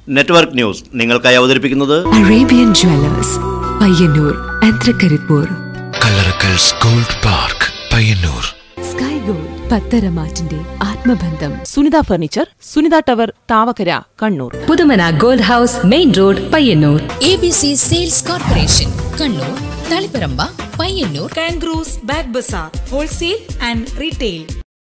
Network news നിങ്ങൾക്കായി അവതരിപ്പിക്കുന്നത് Arabian jewellers Payyanur and Trikaripur. Kallarakkals gold park Payyanur. Sky gold പത്തരമാറ്റിന്റെ ആത്മബന്ധം. Sunitha furniture, Sunitha tower, Thavakkara, Kannur. Puthumana gold house, main road, Payyanur. ABC sales corporation, Kannur, Taliparamba, Payyanur. Kangaroos bag bazaar, wholesale and retail.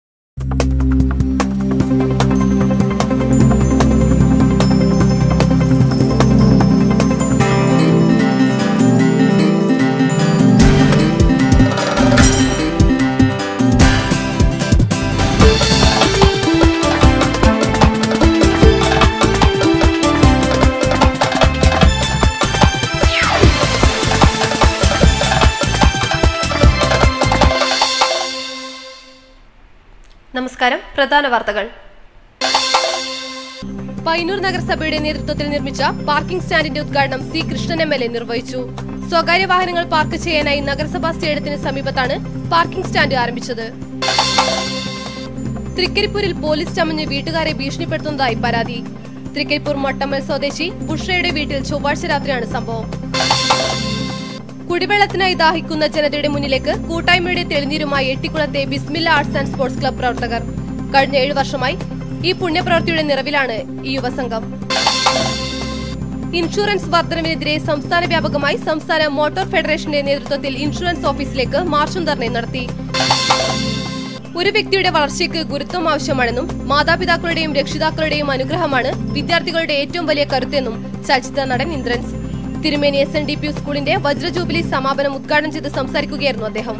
നമസ്കാരം. പ്രധാന വാർത്തകൾ. പയ്യന്നൂർ നഗരസഭയുടെ നേതൃത്വത്തിൽ നിർമ്മിച്ച പാർക്കിംഗ് സ്റ്റാൻഡിന്റെ ഉദ്ഘാടനം സി കൃഷ്ണൻ MLA നിർവഹിച്ചു. സ്വകാര്യ വാഹനങ്ങൾ പാർക്ക് ചെയ്യാനായി നഗരസഭാ സ്റ്റേഡിയത്തിന് സമീപത്താണ് പാർക്കിംഗ് സ്റ്റാൻഡ് ആരംഭിച്ചത്. തൃക്കരിപ്പൂരിൽ പോലീസ് ചമഞ്ഞ് വീട്ടുകാരെ ഭീഷണിപ്പെടുത്തുന്നതായി പരാതി. തൃക്കരിപ്പൂർ മൊട്ടമ്മൽ സ്വദേശി ബുഷ്രയുടെ വീട്ടിൽ ചൊവ്വാഴ്ച രാത്രിയാണ് സംഭവം. കുടിവെള്ളത്തിനായി ദാഹിക്കുന്ന ജനതയുടെ മുന്നിലേക്ക് കൂട്ടായ്മയുടെ തെളിനീരുമായി എട്ടിക്കുളത്തെ Bismilla arts and sports club പ്രവർത്തകർ. കഴിഞ്ഞ 7 വർഷമായി ഈ പുണ്യപ്രവൃത്തിയുടെ നിറവിലാണ് ഈ യുവസംഘം. ഇൻഷുറൻസ് വർധനവിനെതിരെ സംസ്ഥാന വ്യാപകമായി സംസ്ഥാന മോട്ടോർ ഫെഡറേഷന്റെ നേതൃത്വത്തിൽ ഇൻഷുറൻസ് ഓഫീസിലേക്ക് മാർച്ചും ധർണയും നടത്തി. ഒരു വ്യക്തിയുടെ വളർച്ചയ്ക്ക് ഗുരുത്വം ആവശ്യമാണെന്നും മാതാപിതാക്കളുടെയും രക്ഷിതാക്കളുടെയും അനുഗ്രഹമാണ് വിദ്യാർത്ഥികളുടെ ഏറ്റവും വലിയ കരുത്തെന്നും ചലച്ചിത്ര നടൻ ഇന്ദ്രൻസ്. തിരുമേനി SNDP സ്കൂളിന്റെ വജ്രജൂബിലി സമാപനം ഉദ്ഘാടനം ചെയ്ത് സംസാരിക്കുകയായിരുന്നു അദ്ദേഹം.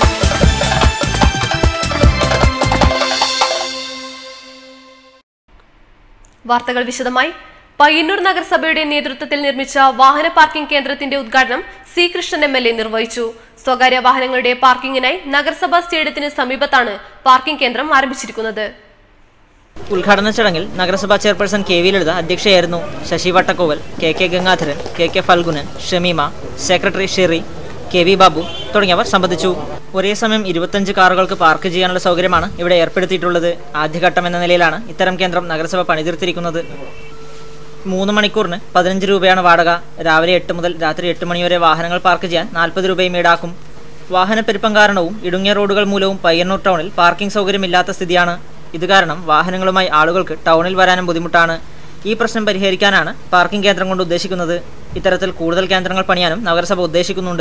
വാർത്തകൾ വിശദമായി. പയ്യന്നൂർ നഗരസഭയുടെ നേതൃത്വത്തിൽ നിർമ്മിച്ച വാഹന പാർക്കിംഗ് കേന്ദ്രത്തിന്റെ ഉദ്ഘാടനം സി കൃഷ്ണൻ MLA നിർവഹിച്ചു. സ്വകാര്യ വാഹനങ്ങളുടെ പാർക്കിംഗിനായി നഗരസഭാ സ്റ്റേഡിയത്തിന് സമീപത്താണ് പാർക്കിംഗ് കേന്ദ്രം ആരംഭിച്ചിരിക്കുന്നത്. ഉദ്ഘാടന ചടങ്ങിൽ നഗരസഭാ ചെയർപേഴ്സൺ KV ലളിത അധ്യക്ഷയായിരുന്നു. Sasi Vattakkoval, KK Gangadharan, KK Phalgunan, Shameema, secretary Sheri, KV Babu തുടങ്ങിയവർ സംബന്ധിച്ചു. ഒരേ സമയം 25 കാറുകൾക്ക് പാർക്ക് ചെയ്യാനുള്ള സൗകര്യമാണ് ഇവിടെ ഏർപ്പെടുത്തിയിട്ടുള്ളത്. ആദ്യഘട്ടം എന്ന നിലയിലാണ് ഇത്തരം കേന്ദ്രം നഗരസഭ പണിതീർത്തിരിക്കുന്നത്. 3 മണിക്കൂറിന് 15 രൂപയാണ് വാടക. രാവിലെ 8 മുതൽ രാത്രി 8 മണിവരെ വാഹനങ്ങൾ പാർക്ക് ചെയ്യാൻ 40 രൂപയും ഈടാക്കും. വാഹനപ്പെരുപ്പം കാരണവും ഇടുങ്ങിയ റോഡുകൾ മൂലവും പയ്യന്നൂർ ടൗണിൽ പാർക്കിംഗ് സൗകര്യമില്ലാത്ത സ്ഥിതിയാണ്. ഇത് കാരണം വാഹനങ്ങളുമായി ആളുകൾക്ക് ടൗണിൽ വരാനും ബുദ്ധിമുട്ടാണ്. ഈ പ്രശ്നം പരിഹരിക്കാനാണ് പാർക്കിംഗ് കേന്ദ്രം കൊണ്ട് ഉദ്ദേശിക്കുന്നത്. ഇത്തരത്തിൽ കൂടുതൽ കേന്ദ്രങ്ങൾ പണിയാനും നഗരസഭ ഉദ്ദേശിക്കുന്നുണ്ട്.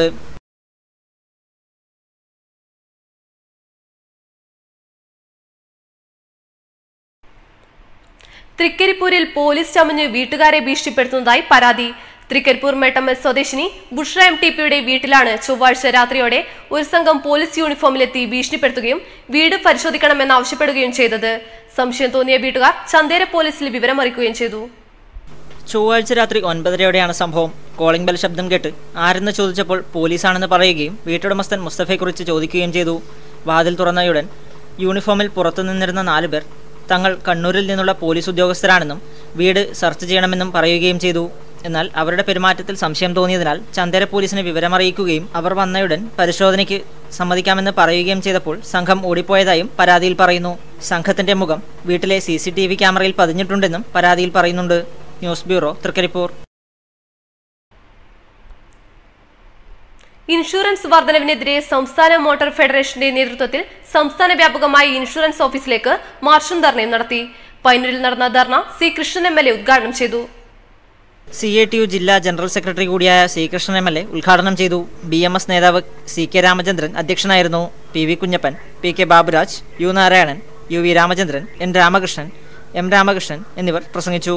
തൃക്കരിപ്പൂരിൽ പോലീസ് ചമഞ്ഞ് വീട്ടുകാരെ ഭീഷണിപ്പെടുത്തുന്നതായി പരാതി. തൃക്കരിപ്പൂർ മേട്ടമ്മൽ സ്വദേശിനി ബുഷ്ര MTPയുടെ വീട്ടിലാണ് ചൊവ്വാഴ്ച രാത്രിയോടെ ഒരു സംഘം പോലീസ് യൂണിഫോമിലെത്തി ഭീഷണിപ്പെടുത്തുകയും വീട് പരിശോധിക്കണമെന്നാവശ്യപ്പെടുകയും ചെയ്തത്. സംശയം തോന്നിയ വീട്ടുകാർ ചന്തേര പോലീസിൽ വിവരമറിയിക്കുകയും ചെയ്തു. ചൊവ്വാഴ്ച രാത്രി 9:30യോടെയാണ് സംഭവം. കോളിംഗ് ബെൽ ശബ്ദം കേട്ട് ആരെന്ന് ചോദിച്ചപ്പോൾ പോലീസാണെന്ന് പറയുകയും വീട്ടുടമസ്ഥൻ മുസ്തഫയെക്കുറിച്ച് ചോദിക്കുകയും ചെയ്തു. വാതിൽ തുറന്നയുടൻ യൂണിഫോമിൽ പുറത്തുനിന്നിരുന്ന 4 പേർ തങ്ങൾ കണ്ണൂരിൽ നിന്നുള്ള പോലീസ് ഉദ്യോഗസ്ഥരാണെന്നും വീട് സെർച്ച് ചെയ്യണമെന്നും പറയുകയും ചെയ്തു. എന്നാൽ അവരുടെ പെരുമാറ്റത്തിൽ സംശയം തോന്നിയതിനാൽ ചന്തേര പോലീസിനെ വിവരമറിയിക്കുകയും അവർ വന്നയുടൻ പരിശോധനയ്ക്ക് സമ്മതിക്കാമെന്ന് പറയുകയും ചെയ്തപ്പോൾ സംഘം ഓടിപ്പോയതായും പരാതിയിൽ പറയുന്നു. സംഘത്തിന്റെ മുഖം വീട്ടിലെ CCTV ക്യാമറയിൽ പതിഞ്ഞിട്ടുണ്ടെന്നും പരാതിയിൽ പറയുന്നുണ്ട്. News bureau, Trikaripur. ഇൻഷുറൻസ് വർധനവിനെതിരെ സംസ്ഥാന മോട്ടോർ ഫെഡറേഷന്റെ നേതൃത്വത്തിൽ സംസ്ഥാന വ്യാപകമായി ഇൻഷുറൻസ് ഓഫീസിലേക്ക് മാർച്ചും ധർണയും നടത്തി. പയ്യന്നൂരിൽ നടന്ന ധർണ സി കൃഷ്ണൻ MLA ഉദ്ഘാടനം ചെയ്തു. CATU ജില്ലാ ജനറൽ സെക്രട്ടറി കൂടിയായ സി കൃഷ്ണൻ MLA ഉദ്ഘാടനം ചെയ്തു. BMS നേതാവ് CK രാമചന്ദ്രൻ അധ്യക്ഷനായിരുന്നു. PV Kunjappan, PK Baburaj, U Narayanan, UV Ramachandran, N Ramakrishnan, M Ramakrishnan എന്നിവർ പ്രസംഗിച്ചു.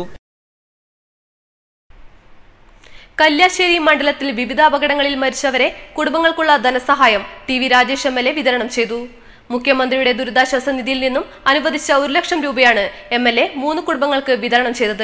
കല്യാശ്ശേരി മണ്ഡലത്തിൽ വിവിധ അപകടങ്ങളിൽ മരിച്ചവരെ കുടുംബങ്ങൾക്കുള്ള ധനസഹായം TV രാജേഷ് MLA വിതരണം ചെയ്തു. മുഖ്യമന്ത്രിയുടെ ദുരിതാശ്വാസ നിധിയിൽ നിന്നും അനുവദിച്ച 1 ലക്ഷം രൂപയാണ് MLA 3 കുടുംബങ്ങൾക്ക് വിതരണം ചെയ്തത്.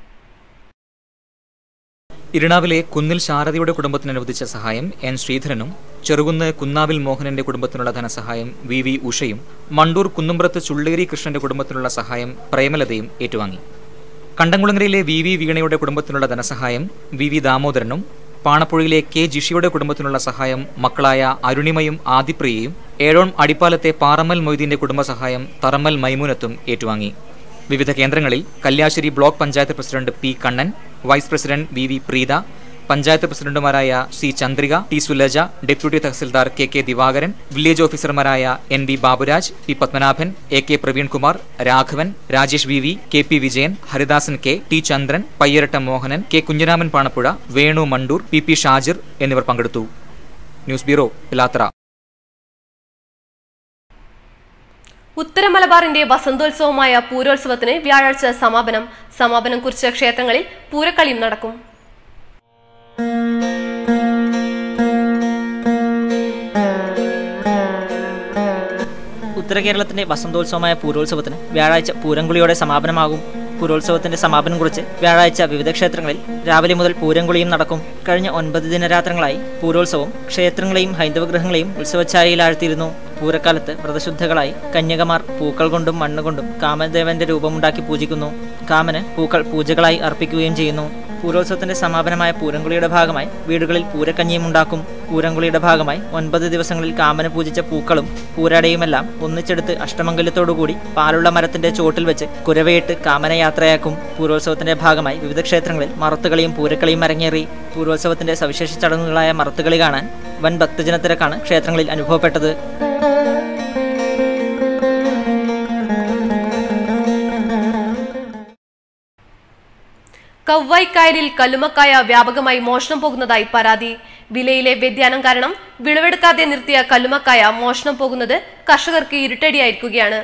ഇരിണാവിലെ കുന്നിൽ ശാരദയുടെ കുടുംബത്തിന് അനുവദിച്ച സഹായം N ശ്രീധരനും, ചെറുകുന്ന് കുന്നാവിൽ മോഹനന്റെ കുടുംബത്തിനുള്ള ധനസഹായം VV ഉഷയും, മണ്ടൂർ കുന്നുംപുറത്ത് ചുള്ളേരി കൃഷ്ണന്റെ കുടുംബത്തിനുള്ള സഹായം പ്രേമലതയും ഏറ്റുവാങ്ങി. കണ്ടംകുളങ്ങരയിലെ VV വീണയുടെ കുടുംബത്തിനുള്ള ധനസഹായം VV ദാമോദരനും, പാണപ്പുഴയിലെ K ജിഷിയുടെ കുടുംബത്തിനുള്ള സഹായം മക്കളായ അരുണിമയും ആദിപ്രിയയും, ഏഴോൺ അടിപ്പാലത്തെ പാറമ്മൽ മൊയ്തീന്റെ കുടുംബസഹായം തറമ്മൽ മൈമൂനത്തും ഏറ്റുവാങ്ങി. വിവിധ കേന്ദ്രങ്ങളിൽ Kalliasseri block panchayat president P Kannan, vice president V V Preetha, panchayat പ്രസിഡന്റുമാരായ C Chandrika, T Sulaja, deputy tahsildar K K Divakaran, village ഓഫീസർമാരായ N V Baburaj, P Padmanabhan, A K Praveenkumar, Raghavan, Rajesh V V, K P Vijayan, Haridasan K, T Chandran, Payyaratta Mohanan, K Kunhiraman Panappuzha, Venu Mandur, P P Shajir എന്നിവർ പങ്കെടുത്തു. News bureau, Pilathara. ഉത്തര മലബാറിന്റെ വസന്തോത്സവമായ പൂരോത്സവത്തിന് വ്യാഴാഴ്ച സമാപനം കുറിച്ച ക്ഷേത്രങ്ങളിൽ പൂരക്കളിയും നടക്കും. ഉത്തര കേരളത്തിന്റെ വസന്തോത്സവമായ പൂരോത്സവത്തിന് വ്യാഴാഴ്ച പൂരംകുളിയോടെ സമാപനമാകും. പൂരോത്സവത്തിന്റെ സമാപനം കുറിച്ച് വ്യാഴാഴ്ച വിവിധ ക്ഷേത്രങ്ങളിൽ രാവിലെ മുതൽ പൂരംകുളിയും നടക്കും. കഴിഞ്ഞ 9 ദിനരാത്രങ്ങളായി പൂരോത്സവം ക്ഷേത്രങ്ങളെയും ഹൈന്ദവഗൃഹങ്ങളെയും ഉത്സവഛായയിലാഴ്ത്തിയിരുന്നു. പൂരക്കാലത്ത് വ്രതശുദ്ധകളായി കന്യകമാർ പൂക്കൾ കൊണ്ടും മണ്ണുകൊണ്ടും കാമദേവന്റെ രൂപമുണ്ടാക്കി പൂജിക്കുന്നു. കാമന് പൂക്കൾ പൂജകളായി അർപ്പിക്കുകയും ചെയ്യുന്നു. പൂരോത്സവത്തിന്റെ സമാപനമായ പൂരംകുളിയുടെ ഭാഗമായി വീടുകളിൽ പൂരക്കഞ്ഞിയും ഉണ്ടാക്കും. പൂരംകുളിയുടെ ഭാഗമായി 9 ദിവസങ്ങളിൽ കാമന് പൂജിച്ച പൂക്കളും പൂരാടയുമെല്ലാം ഒന്നിച്ചെടുത്ത് അഷ്ടമംഗല്യത്തോടുകൂടി പാലുള്ള മരത്തിന്റെ ചോട്ടിൽ വെച്ച് കുരവയിട്ട് കാമന യാത്രയാക്കും. പൂരോത്സവത്തിന്റെ ഭാഗമായി വിവിധ ക്ഷേത്രങ്ങളിൽ മറത്തുകളിയും പൂരക്കളിയും അരങ്ങേറി. പൂരോത്സവത്തിന്റെ സവിശേഷ ചടങ്ങുകളായ മറത്തുകളി കാണാൻ വൻ ഭക്തജനത്തിരക്കാണ് ക്ഷേത്രങ്ങളിൽ അനുഭവപ്പെട്ടത്. കവ്വായിക്കായലിൽ കല്ലുമ്മക്കായ വ്യാപകമായി മോഷണം പോകുന്നതായി പരാതി. വിലയിലെ വ്യതിയാനം കാരണം വിളവെടുക്കാതെ നിർത്തിയ കല്ലുമ്മക്കായ മോഷണം പോകുന്നത് കർഷകർക്ക് ഇരുട്ടടിയായിരിക്കുകയാണ്.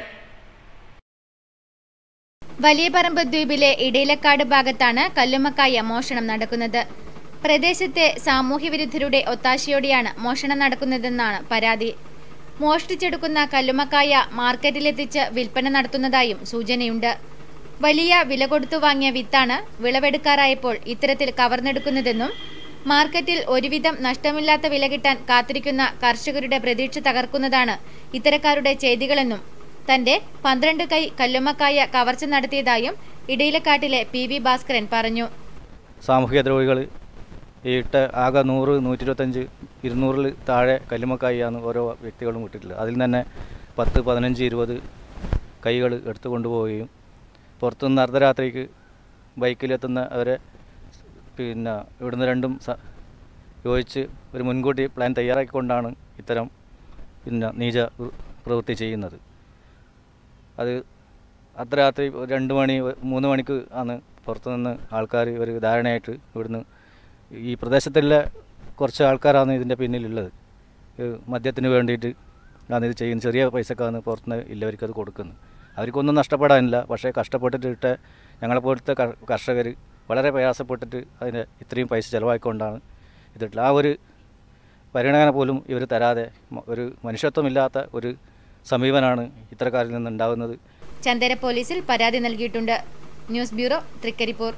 വലിയ പറമ്പ് ദ്വീപിലെ ഇടയിലക്കാട് ഭാഗത്താണ് കല്ലുമ്മക്കായ മോഷണം നടക്കുന്നത്. പ്രദേശത്തെ സാമൂഹ്യവിരുദ്ധരുടെ ഒത്താശയോടെയാണ് മോഷണം നടക്കുന്നതെന്നാണ് പരാതി. മോഷ്ടിച്ചെടുക്കുന്ന കല്ലുമ്മക്കായ മാർക്കറ്റിലെത്തിച്ച് വിൽപ്പന നടത്തുന്നതായും സൂചനയുണ്ട്. വലിയ വില കൊടുത്തു വാങ്ങിയ വിത്താണ് വിളവെടുക്കാറായപ്പോൾ ഇത്തരത്തിൽ കവർന്നെടുക്കുന്നതെന്നും മാർക്കറ്റിൽ ഒരുവിധം നഷ്ടമില്ലാത്ത വില കിട്ടാൻ കാത്തിരിക്കുന്ന കർഷകരുടെ പ്രതീക്ഷ തകർക്കുന്നതാണ് ഇത്തരക്കാരുടെ ചെയ്തികളെന്നും തന്റെ 12 കൈ കല്ലുമ്മക്കായ കവർച്ച നടത്തിയതായും ഇടയിലക്കാട്ടിലെ പി വി ഭാസ്കരൻ പറഞ്ഞു. സാമൂഹിക ദ്രോഹികൾ ആകെ 100, 125, 200 താഴെ കല്ലുമ്മക്കായാണ് ഓരോ വ്യക്തികളും വിട്ടിട്ടുള്ളത്. അതിൽ തന്നെ 10, 15, 20 കൈകൾ എടുത്തു കൊണ്ടുപോവുകയും പുറത്തുനിന്ന് അർദ്ധരാത്രിക്ക് ബൈക്കിലെത്തുന്ന അവരെ ഇവിടുന്ന് രണ്ടും യോജിച്ച് ഒരു മുൻകൂട്ടി പ്ലാൻ തയ്യാറാക്കിക്കൊണ്ടാണ് ഇത്തരം നീച പ്രവൃത്തി ചെയ്യുന്നത്. അത് അർദ്ധരാത്രി 2 മണി 3 മണിക്ക് ആണ് പുറത്തുനിന്ന് ആൾക്കാർ ഒരു ധാരണയായിട്ട് ഇവിടുന്ന് ഈ പ്രദേശത്തുള്ള കുറച്ച് ആൾക്കാരാണ് ഇതിൻ്റെ പിന്നിലുള്ളത്. മദ്യത്തിന് വേണ്ടിയിട്ട് ആണ് ഇത് ചെയ്യുന്നത്. ചെറിയ പൈസക്കാണ് പുറത്തുനിന്ന് ഇല്ലവർക്കത് കൊടുക്കുന്നത്. അവർക്കൊന്നും നഷ്ടപ്പെടാനില്ല. പക്ഷേ കഷ്ടപ്പെട്ടിട്ട് ഞങ്ങളെപ്പോലത്തെ കർഷകർ വളരെ പ്രയാസപ്പെട്ടിട്ട് അതിന് ഇത്രയും പൈസ ചിലവാക്കിക്കൊണ്ടാണ് ഇതിട്ടുള്ളത്. ആ ഒരു പരിഗണന പോലും ഇവർ തരാതെ ഒരു മനുഷ്യത്വമില്ലാത്ത ഒരു സമീപനമാണ് ഇത്തരക്കാരിൽ നിന്നുണ്ടാകുന്നത്. ചന്ദേര പോലീസിൽ പരാതി നൽകിയിട്ടുണ്ട്. News bureau, Trikaripur.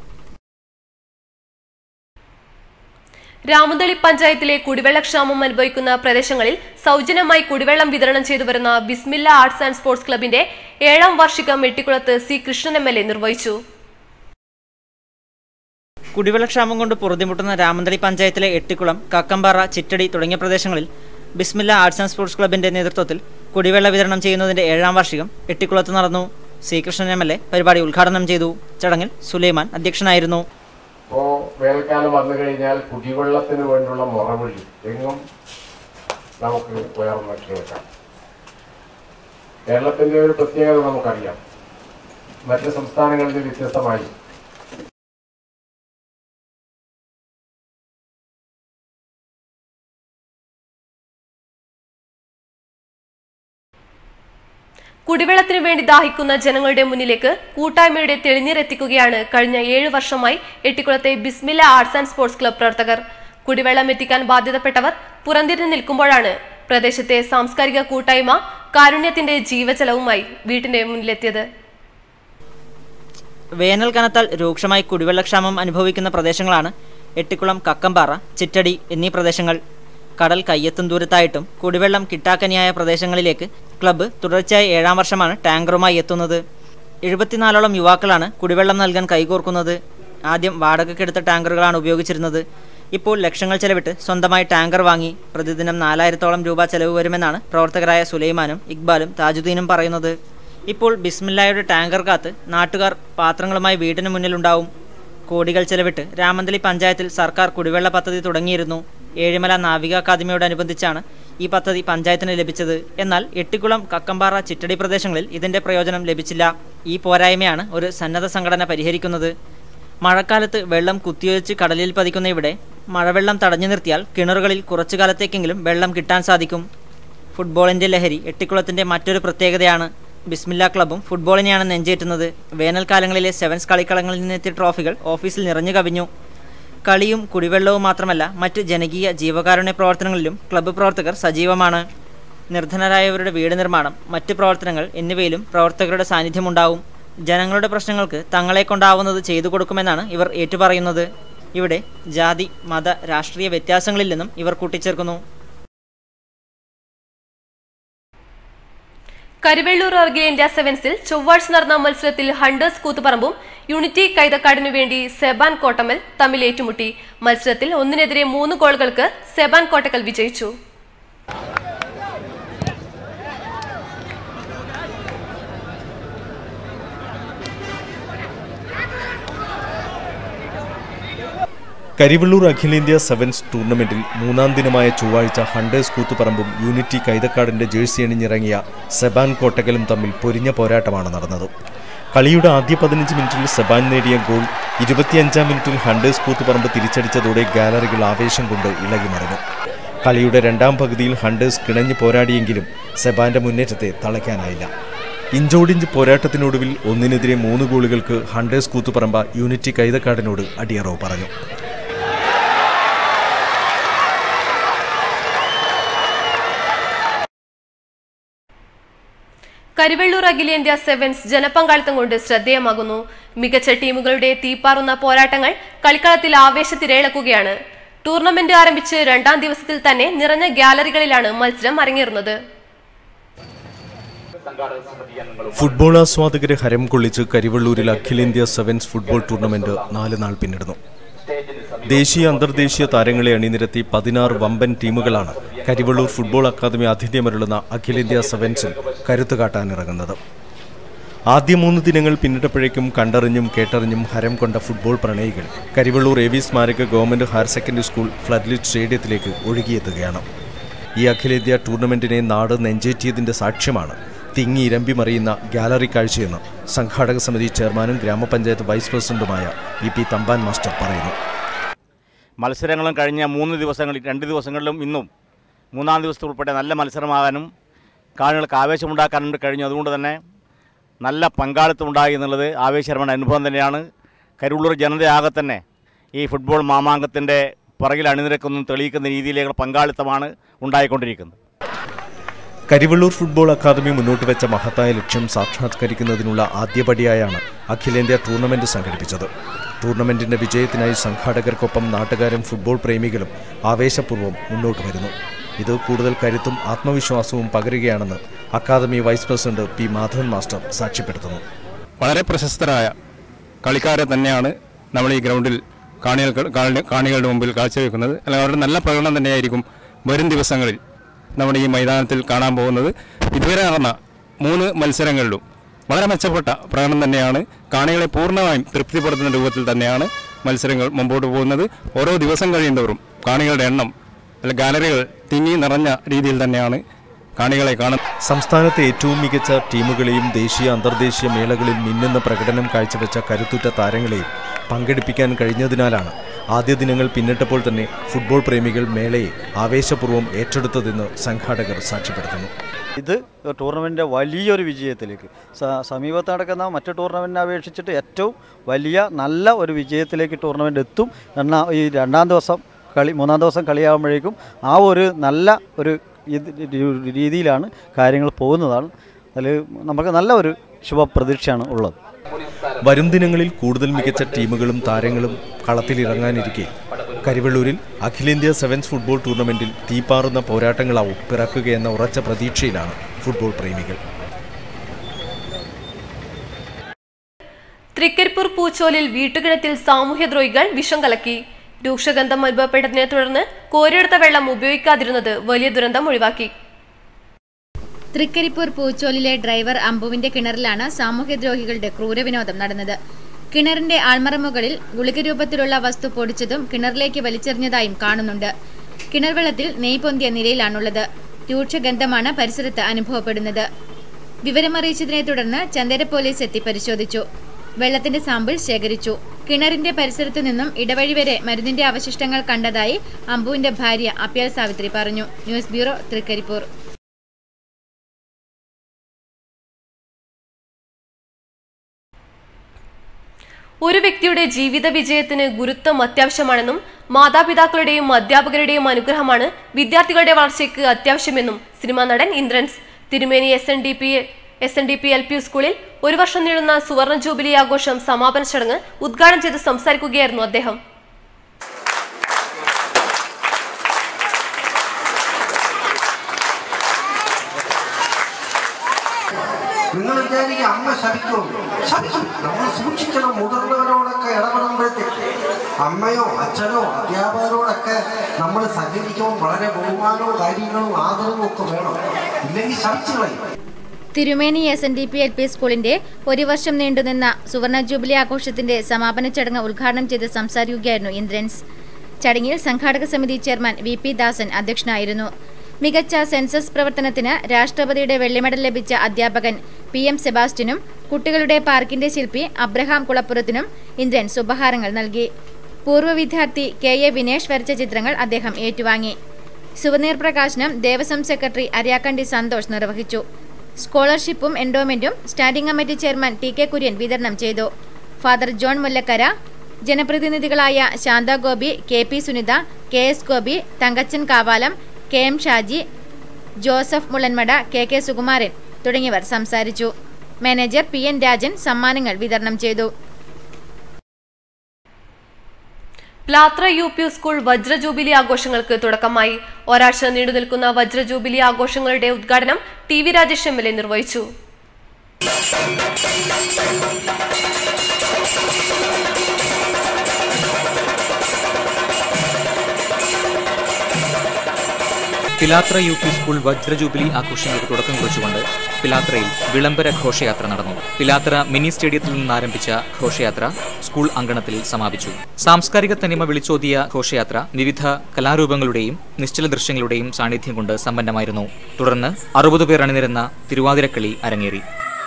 രാമന്തളി പഞ്ചായത്തിലെ കുടിവെള്ളക്ഷാമം അനുഭവിക്കുന്ന പ്രദേശങ്ങളിൽ സൗജന്യമായി കുടിവെള്ളം വിതരണം ചെയ്തു വരുന്ന ബിസ്മില്ല ആർട്സ് ആൻഡ് സ്പോർട്സ് ക്ലബിന്റെ 7ാം വാർഷികം എട്ടിക്കുളത്ത് സി കൃഷ്ണൻ MLA നിർവഹിച്ചു. കുടിവെള്ളക്ഷാമം കൊണ്ട് പൊറുതിമുട്ടുന്ന രാമന്തളി പഞ്ചായത്തിലെ എട്ടിക്കുളം, കക്കമ്പാറ, ചിറ്റടി തുടങ്ങിയ പ്രദേശങ്ങളിൽ ബിസ്മില്ല ആർട്സ് ആൻഡ് സ്പോർട്സ് ക്ലബിന്റെ നേതൃത്വത്തിൽ കുടിവെള്ള വിതരണം ചെയ്യുന്നതിന്റെ 7ാം വാർഷികം എട്ടിക്കുളത്ത് നടന്നു. സി കൃഷ്ണൻ MLA പരിപാടി ഉദ്ഘാടനം ചെയ്തു. ചടങ്ങിൽ സുലൈമാൻ അധ്യക്ഷനായിരുന്നു. ഇപ്പോൾ വേനൽക്കാലം വന്നു കഴിഞ്ഞാൽ കുടിവെള്ളത്തിന് വേണ്ടിയുള്ള മുറവിളി എങ്ങും നമുക്ക് ഉയർന്ന് കേൾക്കാം. കേരളത്തിൻ്റെ ഒരു പ്രത്യേകത നമുക്കറിയാം. മറ്റ് സംസ്ഥാനങ്ങളിൽ വ്യത്യസ്തമായി കുടിവെള്ളത്തിനു വേണ്ടി ദാഹിക്കുന്ന ജനങ്ങളുടെ മുന്നിലേക്ക് കൂട്ടായ്മയുടെ തെളിനീരെത്തിക്കുകയാണ് കഴിഞ്ഞ 7 വർഷമായി എട്ടിക്കുളത്തെ Bismilla arts and sports club പ്രവർത്തകർ. കുടിവെള്ളം എത്തിക്കാൻ ബാധ്യതപ്പെട്ടവർ പുറംതിരിഞ്ഞു നിൽക്കുമ്പോഴാണ് പ്രദേശത്തെ സാംസ്കാരിക കൂട്ടായ്മ കാരുണ്യത്തിന്റെ ജീവജലവുമായി വീട്ടിന്റെ മുന്നിലെത്തിയത്. വേനൽ കനത്താൽ രൂക്ഷമായി കുടിവെള്ളക്ഷാമം അനുഭവിക്കുന്ന പ്രദേശങ്ങളാണ് എട്ടിക്കുളം, കക്കമ്പാറ, ചിറ്റടി എന്നീ പ്രദേശങ്ങൾ. കടൽ കയ്യെത്തും ദൂരത്തായിട്ടും കുടിവെള്ളം കിട്ടാക്കനിയായ പ്രദേശങ്ങളിലേക്ക് ക്ലബ്ബ് തുടർച്ചയായി 7ാം വർഷമാണ് ടാങ്കറുമായി എത്തുന്നത്. 74ഓളം യുവാക്കളാണ് കുടിവെള്ളം നൽകാൻ കൈകോർക്കുന്നത്. ആദ്യം വാടകയ്ക്കെടുത്ത ടാങ്കറുകളാണ് ഉപയോഗിച്ചിരുന്നത്. ഇപ്പോൾ ലക്ഷങ്ങൾ ചെലവിട്ട് സ്വന്തമായി ടാങ്കർ വാങ്ങി. പ്രതിദിനം 4000ഓളം രൂപ ചെലവ് വരുമെന്നാണ് പ്രവർത്തകരായ സുലൈമാനും ഇക്ബാലും താജുദ്ദീനും പറയുന്നത്. ഇപ്പോൾ ബിസ്മില്ലായുടെ ടാങ്കർ കാത്ത് നാട്ടുകാർ പാത്രങ്ങളുമായി വീടിന് മുന്നിലുണ്ടാവും. കോടികൾ ചെലവിട്ട് രാമന്തളി പഞ്ചായത്തിൽ സർക്കാർ കുടിവെള്ള പദ്ധതി തുടങ്ങിയിരുന്നു. ഏഴിമല നാവിക അക്കാദമിയോടനുബന്ധിച്ചാണ് ഈ പദ്ധതി പഞ്ചായത്തിന് ലഭിച്ചത്. എന്നാൽ എട്ടിക്കുളം, കക്കമ്പാറ, ചിറ്റടി പ്രദേശങ്ങളിൽ ഇതിന്റെ പ്രയോജനം ലഭിച്ചില്ല. ഈ പോരായ്മയാണ് ഒരു സന്നദ്ധ സംഘടന പരിഹരിക്കുന്നത്. മഴക്കാലത്ത് വെള്ളം കുത്തിയൊലിച്ച് കടലിൽ പതിക്കുന്ന ഇവിടെ മഴവെള്ളം തടഞ്ഞു നിർത്തിയാൽ കിണറുകളിൽ കുറച്ചു കാലത്തേക്കെങ്കിലും വെള്ളം കിട്ടാൻ സാധിക്കും. ഫുട്ബോളിന്റെ ലഹരി എട്ടിക്കുളത്തിന്റെ മറ്റൊരു പ്രത്യേകതയാണ്. ബിസ്മില്ല ക്ലബ്ബും ഫുട്ബോളിനെയാണ് നെഞ്ചേറ്റുന്നത്. വേനൽക്കാലങ്ങളിലെ സെവൻസ് കളിക്കളങ്ങളിൽ നിന്നെത്തിയ ട്രോഫികൾ ഓഫീസിൽ നിറഞ്ഞു കവിഞ്ഞു. കളിയും കുടിവെള്ളവും മാത്രമല്ല, മറ്റ് ജനകീയ ജീവകാരുണ്യ പ്രവർത്തനങ്ങളിലും ക്ലബ്ബ് പ്രവർത്തകർ സജീവമാണ്. നിർധനരായവരുടെ വീട് നിർമ്മാണം, മറ്റ് പ്രവർത്തനങ്ങൾ എന്നിവയിലും പ്രവർത്തകരുടെ സാന്നിധ്യമുണ്ടാവും. ജനങ്ങളുടെ പ്രശ്നങ്ങൾക്ക് തങ്ങളെ കൊണ്ടാവുന്നത് ചെയ്തു കൊടുക്കുമെന്നാണ് ഇവർ ഏറ്റുപറയുന്നത്. ഇവിടെ ജാതി, മത, രാഷ്ട്രീയ വ്യത്യാസങ്ങളിൽ നിന്നും ഇവർ കൂട്ടിച്ചേർക്കുന്നു. കരിവെള്ളൂർ അഖിലേന്ത്യാ സെവൻസിൽ ചൊവ്വാഴ്ച നടന്ന മത്സരത്തിൽ ഹണ്ടേഴ്സ് കൂത്തുപറമ്പും യൂണിറ്റി കൈതക്കാടിനു വേണ്ടി സെബാൻ കോട്ടമൽ തമ്മിൽ ഏറ്റുമുട്ടി. മത്സരത്തിൽ 1-3 ഗോളുകൾക്ക് സെബാൻ കോട്ടക്കൽ വിജയിച്ചു. കരിവെള്ളൂർ അഖിലേന്ത്യാ സെവൻസ് ടൂർണമെന്റിൽ മൂന്നാം ദിനമായ ചൊവ്വാഴ്ച ഹണ്ടേഴ്സ് കൂത്തുപറമ്പും യൂണിറ്റി കൈതക്കാടിന്റെ ജേഴ്സി അണിഞ്ഞിറങ്ങിയ സെബാൻ കോട്ടക്കലും തമ്മിൽ പൊരിഞ്ഞ പോരാട്ടമാണ് നടന്നത്. കളിയുടെ ആദ്യ 15 മിനിറ്റിൽ സെബാൻ നേടിയ ഗോൾ 25-ാം മിനിറ്റിൽ ഹണ്ടേഴ്സ് കൂത്തുപറമ്പ് തിരിച്ചടിച്ചതോടെ ഗാലറികൾ ആവേശം കൊണ്ട് ഇളകി മറിഞ്ഞു. കളിയുടെ രണ്ടാം പകുതിയിൽ ഹണ്ടേഴ്സ് കിണഞ്ഞു പോരാടിയെങ്കിലും സെബാന്റെ മുന്നേറ്റത്തെ തളയ്ക്കാനായില്ല. ഇഞ്ചോടിഞ്ച് പോരാട്ടത്തിനൊടുവിൽ 1-3 ഗോളുകൾക്ക് ഹണ്ടേഴ്സ് കൂത്തുപറമ്പ യൂണിറ്റി കൈതക്കാടിനോട് അടിയറവ് പറഞ്ഞു. കരിവെള്ളൂർ അഖിലേന്ത്യാ സെവൻസ് ജനപങ്കാളിത്തം കൊണ്ട് ശ്രദ്ധേയമാകുന്നു. മികച്ച ടീമുകളുടെ തീപ്പാറുന്ന പോരാട്ടങ്ങൾ കളിക്കളത്തിൽ ആവേശത്തിരയിളക്കുകയാണ്. ടൂർണമെന്റ് ആരംഭിച്ച് 2ാം ദിവസത്തിൽ തന്നെ നിറഞ്ഞ ഗാലറികളിലാണ് മത്സരം അരങ്ങേറുന്നത്. ഫുട്ബോൾ ആസ്വാദകരെ ഹരം കൊള്ളിച്ച് കരിവെള്ളൂരിൽ അഖിലേന്ത്യാ സെവൻസ് ഫുട്ബോൾ ടൂർണമെന്റ് 4 നാൾ പിന്നിടുന്നു. ദേശീയ അന്തർദേശീയ താരങ്ങളെ അണിനിരത്തി 16 വമ്പൻ ടീമുകളാണ് കരിവെള്ളൂർ ഫുട്ബോൾ അക്കാദമി ആതിഥ്യമരുളുന്ന അഖിലേന്ത്യാ സെവൻസിൽ കരുത്തു കാട്ടാനിറങ്ങുന്നത്. ആദ്യ 3 ദിനങ്ങൾ പിന്നിട്ടപ്പോഴേക്കും കണ്ടറിഞ്ഞും കേട്ടറിഞ്ഞും ഹരം കൊണ്ട ഫുട്ബോൾ പ്രണയികൾ കരിവെള്ളൂർ എ വി സ്മാരക government higher secondary school floodlit സ്റ്റേഡിയത്തിലേക്ക് ഒഴുകിയെത്തുകയാണ്. ഈ അഖിലേന്ത്യാ ടൂർണമെന്റിനെ നാട് നെഞ്ചേറ്റിയതിന്റെ സാക്ഷ്യമാണ് തിങ്ങി ഇരമ്പി മറിയുന്ന ഗാലറി കാഴ്ചയെന്ന് സംഘാടക സമിതി ചെയർമാനും ഗ്രാമപഞ്ചായത്ത് വൈസ് പ്രസിഡന്റുമായ ഇ.പി. തമ്പാൻ മാസ്റ്റർ പറയുന്നു. മത്സരങ്ങളും കഴിഞ്ഞ 2 ദിവസങ്ങളിലും ഇന്നും 3-ാം ദിവസത്തിൽ ഉൾപ്പെടെ നല്ല മത്സരമാകാനും കാണികൾക്ക് ആവേശമുണ്ടാക്കാനും കഴിഞ്ഞു. അതുകൊണ്ട് തന്നെ നല്ല പങ്കാളിത്തം ഉണ്ടായി എന്നുള്ളത് ആവേശകരമായ അനുഭവം തന്നെയാണ്. കരിവെള്ളൂർ ജനതയാകെ തന്നെ ഈ ഫുട്ബോൾ മാമാങ്കത്തിൻ്റെ പുറകിൽ അണിനിരക്കുന്നതും തെളിയിക്കുന്ന രീതിയിലേക്കുള്ള പങ്കാളിത്തമാണ് ഉണ്ടായിക്കൊണ്ടിരിക്കുന്നത്. കരിവെള്ളൂർ ഫുട്ബോൾ അക്കാദമി മുന്നോട്ട് വെച്ച മഹത്തായ ലക്ഷ്യം സാക്ഷാത്കരിക്കുന്നതിനുള്ള ആദ്യപടിയായാണ് അഖിലേന്ത്യാ ടൂർണമെന്റ് സംഘടിപ്പിച്ചത്. ടൂർണമെന്റിന്റെ വിജയത്തിനായി സംഘാടകർക്കൊപ്പം നാട്ടുകാരും ഫുട്ബോൾ പ്രേമികളും ആവേശപൂർവ്വം മുന്നോട്ട് വരുന്നു. ഇത് കൂടുതൽ കരുത്തും ആത്മവിശ്വാസവും പകരുകയാണെന്ന് academy vice president P. Madhavan master സാക്ഷ്യപ്പെടുത്തുന്നു. വളരെ പ്രശസ്തരായ കളിക്കാരെ തന്നെയാണ് നമ്മൾ ഈ ഗ്രൗണ്ടിൽ കാണികളുടെ മുമ്പിൽ കാഴ്ചവെക്കുന്നത്. അല്ലെങ്കിൽ അവരുടെ നല്ല പ്രകടനം തന്നെയായിരിക്കും വരും ദിവസങ്ങളിൽ നമ്മുടെ ഈ മൈതാനത്തിൽ കാണാൻ പോകുന്നത്. ഇതുവരെ നടന്ന 3 മത്സരങ്ങളിലും വളരെ മെച്ചപ്പെട്ട പ്രകടനം തന്നെയാണ്. കാണികളെ പൂർണ്ണമായും തൃപ്തിപ്പെടുത്തുന്ന രൂപത്തിൽ തന്നെയാണ് മത്സരങ്ങൾ മുമ്പോട്ട് പോകുന്നത്. ഓരോ ദിവസം കഴിയുന്നവരും കാണികളുടെ എണ്ണം അല്ലെങ്കിൽ ഗാലറികൾ തിങ്ങി നിറഞ്ഞ രീതിയിൽ തന്നെയാണ് കാണികളെ കാണുന്നത്. സംസ്ഥാനത്തെ ഏറ്റവും മികച്ച ടീമുകളെയും ദേശീയ അന്തർദേശീയ മേളകളിൽ മിന്നുന്ന പ്രകടനം കാഴ്ചവെച്ച കരുത്തുറ്റ താരങ്ങളെയും പങ്കെടുപ്പിക്കാൻ കഴിഞ്ഞതിനാലാണ് ആദ്യ ദിനങ്ങൾ പിന്നിട്ടപ്പോൾ തന്നെ ഫുട്ബോൾ പ്രേമികൾ മേളയെ ആവേശപൂർവ്വം ഏറ്റെടുത്തതെന്ന് സംഘാടകർ സാക്ഷ്യപ്പെടുത്തുന്നു. ഇത് ടൂർണമെൻറ്റിൻ്റെ വലിയൊരു വിജയത്തിലേക്ക് സമീപത്ത് നടക്കുന്ന മറ്റ് ടൂർണമെൻറ്റിനെ അപേക്ഷിച്ചിട്ട് ഏറ്റവും വലിയ നല്ല ഒരു വിജയത്തിലേക്ക് ടൂർണമെൻറ്റ് എത്തും. എന്നാൽ ഈ 2ാം ദിവസം 3-ാം ദിവസം കളിയാകുമ്പോഴേക്കും ആ ഒരു നല്ല ഒരു രീതിയിലാണ് കാര്യങ്ങൾ പോകുന്നതാണ്. അതിൽ നമുക്ക് നല്ല ഒരു ശുഭപ്രതീക്ഷയാണ് ഉള്ളത്. വരും ദിനങ്ങളിൽ കൂടുതൽ മികച്ച ടീമുകളും താരങ്ങളും കളത്തിലിറങ്ങാനിരിക്കെ കരിവെള്ളൂരിൽ അഖിലേന്ത്യാ സെവൻസ് ഫുട്ബോൾ ടൂർണമെന്റിൽ തീപ്പാറുന്ന പോരാട്ടങ്ങളാവും പിറക്കുകയെന്ന ഉറച്ച പ്രതീക്ഷയിലാണ് ഫുട്ബോൾ പ്രേമികൾ. തൃക്കരിപ്പൂർ പൂച്ചോലിൽ വീട്ടുകിണറ്റിൽ സാമൂഹ്യദ്രോഹികൾ വിഷം കലക്കി. രൂക്ഷഗന്ധം അനുഭവപ്പെട്ടതിനെ തുടർന്ന് കോരിയെടുത്ത വെള്ളം ഉപയോഗിക്കാതിരുന്നത് വലിയ ദുരന്തം ഒഴിവാക്കി. തൃക്കരിപ്പൂർ പൂച്ചോലിലെ ഡ്രൈവർ അമ്പുവിന്റെ കിണറിലാണ് സാമൂഹ്യദ്രോഹികളുടെ ക്രൂരവിനോദം നടന്നത്. കിണറിന്റെ ആൾമറമുകളിൽ ഗുളിക രൂപത്തിലുള്ള വസ്തു പൊടിച്ചതും കിണറിലേക്ക് വലിച്ചെറിഞ്ഞതായും കാണുന്നുണ്ട്. കിണർ വെള്ളത്തിൽ നെയ് പൊന്തിയ നിലയിലാണുള്ളത്. രൂക്ഷഗന്ധമാണ് പരിസരത്ത് അനുഭവപ്പെടുന്നത്. വിവരമറിയിച്ചതിനെ തുടർന്ന് ചന്ദേര പോലീസ് എത്തി പരിശോധിച്ചു. വെള്ളത്തിന്റെ സാമ്പിൾ ശേഖരിച്ചു. കിണറിന്റെ പരിസരത്തു നിന്നും ഇടവഴി വരെ മരുന്നിന്റെ അവശിഷ്ടങ്ങൾ കണ്ടതായി അമ്പുവിന്റെ ഭാര്യ അപ്യാൽ സാവിത്രി പറഞ്ഞു. News bureau, Trikaripur. ഒരു വ്യക്തിയുടെ ജീവിത വിജയത്തിന് ഗുരുത്വം അത്യാവശ്യമാണെന്നും മാതാപിതാക്കളുടെയും അധ്യാപകരുടെയും അനുഗ്രഹമാണ് വിദ്യാർത്ഥികളുടെ വളർച്ചയ്ക്ക് അത്യാവശ്യമെന്നും സിനിമാ നടൻ ഇന്ദ്രൻസ്. തിരുമേനി SNDP LP സ്കൂളിൽ ഒരു വർഷം നീളുന്ന സുവർണ ജൂബിലി ആഘോഷം സമാപന ചടങ്ങ് ഉദ്ഘാടനം ചെയ്ത് സംസാരിക്കുകയായിരുന്നു അദ്ദേഹം. നിങ്ങൾ വിചാരിക്കുക അമ്മ ശപിക്കുമോ? ശപിക്കും. നമ്മൾ സൂക്ഷിക്കണം. മുതിർന്നവരോടൊക്കെ ഇടപെടുമ്പോഴത്തേക്ക് അമ്മയോ അച്ഛനോ അധ്യാപകരോടൊക്കെ നമ്മൾ സഹകരിക്കുമ്പോൾ വളരെ ബഹുമാനവും കാര്യങ്ങളും ആദരവും ഒക്കെ വേണം. ഇല്ലെങ്കിൽ ശപിച്ചു കളയും. തിരുമേനി SNDP LP സ്കൂളിന്റെ ഒരു വർഷം നീണ്ടുനിന്ന സുവർണ ജൂബിലി ആഘോഷത്തിന്റെ സമാപന ചടങ്ങ് ഉദ്ഘാടനം ചെയ്ത് സംസാരിക്കുകയായിരുന്നു ഇന്ദ്രൻസ്. ചടങ്ങിൽ സംഘാടക സമിതി ചെയർമാൻ VP ദാസൻ അധ്യക്ഷനായിരുന്നു. മികച്ച സെൻസസ് പ്രവർത്തനത്തിന് രാഷ്ട്രപതിയുടെ വെള്ളിമെഡൽ ലഭിച്ച അധ്യാപകൻ PM സെബാസ്റ്റ്യനും കുട്ടികളുടെ പാർക്കിന്റെ ശില്പി അബ്രഹാം കുളപ്പുറത്തിനും ഇന്ദ്രൻസ് ഉപഹാരങ്ങൾ നൽകി. പൂർവ്വ വിദ്യാർത്ഥി KA വിനേഷ് വരച്ച ചിത്രങ്ങൾ അദ്ദേഹം ഏറ്റുവാങ്ങി. സുവനീർ പ്രകാശനം ദേവസ്വം സെക്രട്ടറി അര്യാക്കണ്ടി സന്തോഷ് നിർവഹിച്ചു. സ്കോളർഷിപ്പും എൻഡോമെന്റും standing committee chairman TK Kurian വിതരണം ചെയ്തു. ഫാദർ ജോൺ മുല്ലക്കര, ജനപ്രതിനിധികളായ Santha Gopi, KP Sunitha, KS Gopi, Thankachan Kavalam, KM Shaji, Joseph Mulanmada, KK Sukumaran തുടങ്ങിയവർ സംസാരിച്ചു. മാനേജർ PN രാജൻ സമ്മാനങ്ങൾ വിതരണം ചെയ്തു. പ്ലാത്ര UP സ്കൂൾ വജ്ര ജൂബിലി ആഘോഷങ്ങൾക്ക് തുടക്കമായി. ഒരാഴ്ച നീണ്ടുനിൽക്കുന്ന വജ്ര ജൂബിലി ആഘോഷങ്ങളുടെ ഉദ്ഘാടനം TV രാജേഷ് MLA നിർവഹിച്ചു. പിലാത്ര UP സ്കൂൾ വജ്ര ജൂബിലി ആഘോഷങ്ങൾക്ക് തുടക്കം കുറിച്ചുകൊണ്ട് പിലാത്രയിൽ വിളംബര ഘോഷയാത്ര നടന്നു. പിലാത്ര മിനി സ്റ്റേഡിയത്തിൽ നിന്നാരംഭിച്ച ഘോഷയാത്ര സ്കൂൾ അങ്കണത്തിൽ സമാപിച്ചു. സാംസ്കാരിക തനിമ വിളിച്ചോതിയ ഘോഷയാത്ര വിവിധ കലാരൂപങ്ങളുടെയും നിശ്ചല ദൃശ്യങ്ങളുടെയും സാന്നിധ്യം കൊണ്ട് സമ്പന്നമായിരുന്നു. തുടർന്ന് 60 പേർ അണിനിരന്ന തിരുവാതിരക്കളി അരങ്ങേറി.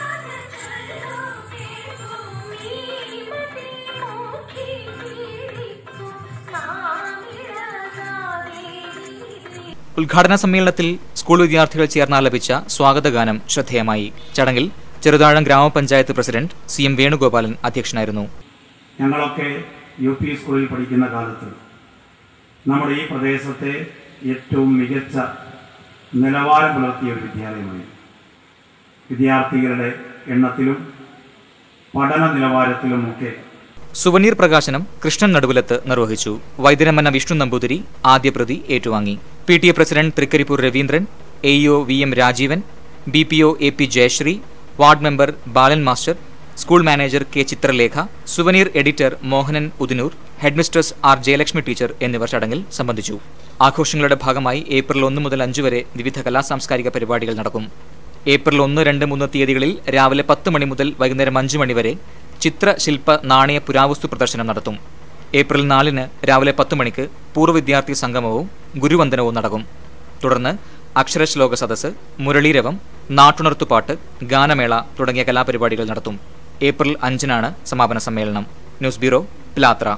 ഉദ്ഘാടന സമ്മേളനത്തിൽ സ്കൂൾ വിദ്യാർത്ഥികൾ ചേർന്നാലപിച്ച സ്വാഗതഗാനം ശ്രദ്ധേയമായി. ചടങ്ങിൽ ചെറുതാഴം ഗ്രാമപഞ്ചായത്ത് പ്രസിഡന്റ് CM വേണുഗോപാലൻ അധ്യക്ഷനായിരുന്നു. ഞങ്ങളൊക്കെ UP സ്കൂളിൽ പഠിക്കുന്ന കാലത്ത് നമ്മുടെ ഈ പ്രദേശത്തെ ഏറ്റവും മികച്ച നിലവാരം പുലർത്തിയ ഒരു വിദ്യാലയമായി. വിദ്യാർത്ഥികളുടെ എണ്ണത്തിലും പഠന നിലവാരത്തിലുമൊക്കെ സുവനീർ പ്രകാശനം കൃഷ്ണൻ നടുവിലത്ത് നിർവഹിച്ചു. വൈദ്യരമന വിഷ്ണു നമ്പൂതിരി ആദ്യ പ്രതി ഏറ്റുവാങ്ങി. PTA president Trikaripur Raveendran, AEO VM Rajeevan, BPO AP Jayasree, ward member Balan master, school manager K Chithralekha, souvenir editor Mohanan Udinur, headmistress R Jayalakshmi teacher എന്നിവർ ചടങ്ങിൽ സംബന്ധിച്ചു. ആഘോഷങ്ങളുടെ ഭാഗമായി ഏപ്രിൽ 1 മുതൽ 5 വരെ വിവിധ കലാസാംസ്കാരിക പരിപാടികൾ നടക്കും. ഏപ്രിൽ 1, 2, 3 തീയതികളിൽ രാവിലെ 10 മണി മുതൽ വൈകുന്നേരം 5 മണി വരെ ചിത്ര, ശില്പ, നാണയ, പുരാവസ്തു പ്രദർശനം നടത്തും. ഏപ്രിൽ 4 രാവിലെ 10 മണിക്ക് പൂർവ്വ വിദ്യാർത്ഥി സംഗമവും ഗുരുവന്ദനവും നടക്കും. തുടർന്ന് അക്ഷരശ്ലോക സദസ്സ്, മുരളീരവം, നാട്ടുണർത്തുപാട്ട്, ഗാനമേള തുടങ്ങിയ കലാപരിപാടികൾ നടത്തും. ഏപ്രിൽ 5 സമാപന സമ്മേളനം. News bureau, Pilathra.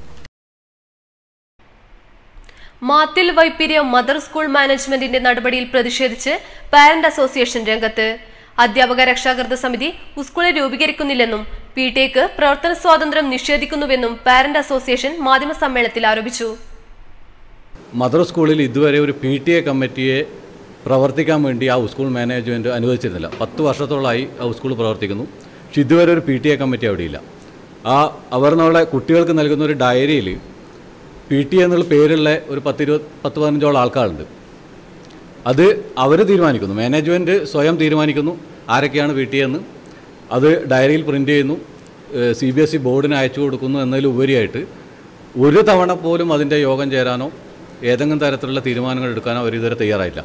Mathil Vaipiriyam mother school മാനേജ്മെന്റിന്റെ നടപടിയിൽ പ്രതിഷേധിച്ച് പാരന്റ് അസോസിയേഷൻ രംഗത്ത്. അധ്യാപക രക്ഷാകർതൃ സമിതി സ്കൂളെ രൂപീകരിക്കുന്നില്ലെന്നും PTAക്ക് പ്രവർത്തന സ്വാതന്ത്ര്യം നിഷേധിക്കുന്നുവെന്നും പാരന്റ് അസോസിയേഷൻ മാധ്യമ സമ്മേളനത്തിൽ ആരോപിച്ചു. മദർ സ്കൂളിൽ ഇതുവരെ ഒരു PTA കമ്മിറ്റിയെ പ്രവർത്തിക്കാൻ വേണ്ടി ആ സ്കൂൾ മാനേജ്മെൻറ്റ് അനുവദിച്ചിരുന്നില്ല. 10 വർഷത്തോളമായി ആ സ്കൂൾ പ്രവർത്തിക്കുന്നു. പക്ഷെ ഇതുവരെ ഒരു PTA കമ്മിറ്റി അവിടെയില്ല. അവർ നമ്മളെ കുട്ടികൾക്ക് നൽകുന്ന ഒരു ഡയറിയിൽ PTA എന്നുള്ള പേരുള്ള ഒരു 10-15 ആൾക്കാരുണ്ട്. അത് അവർ തീരുമാനിക്കുന്നു. മാനേജ്മെൻറ്റ് സ്വയം തീരുമാനിക്കുന്നു ആരൊക്കെയാണ് PTA എന്ന്. അത് ഡയറിയിൽ പ്രിൻ്റ് ചെയ്യുന്നു, CBSE ബോർഡിന് അയച്ചു കൊടുക്കുന്നു എന്നതിലുപരിയായിട്ട് ഒരു തവണ പോലും അതിൻ്റെ യോഗം ചേരാനോ ഏതെങ്കിലും തരത്തിലുള്ള തീരുമാനങ്ങൾ എടുക്കാനോ അവർ ഇതുവരെ തയ്യാറായില്ല.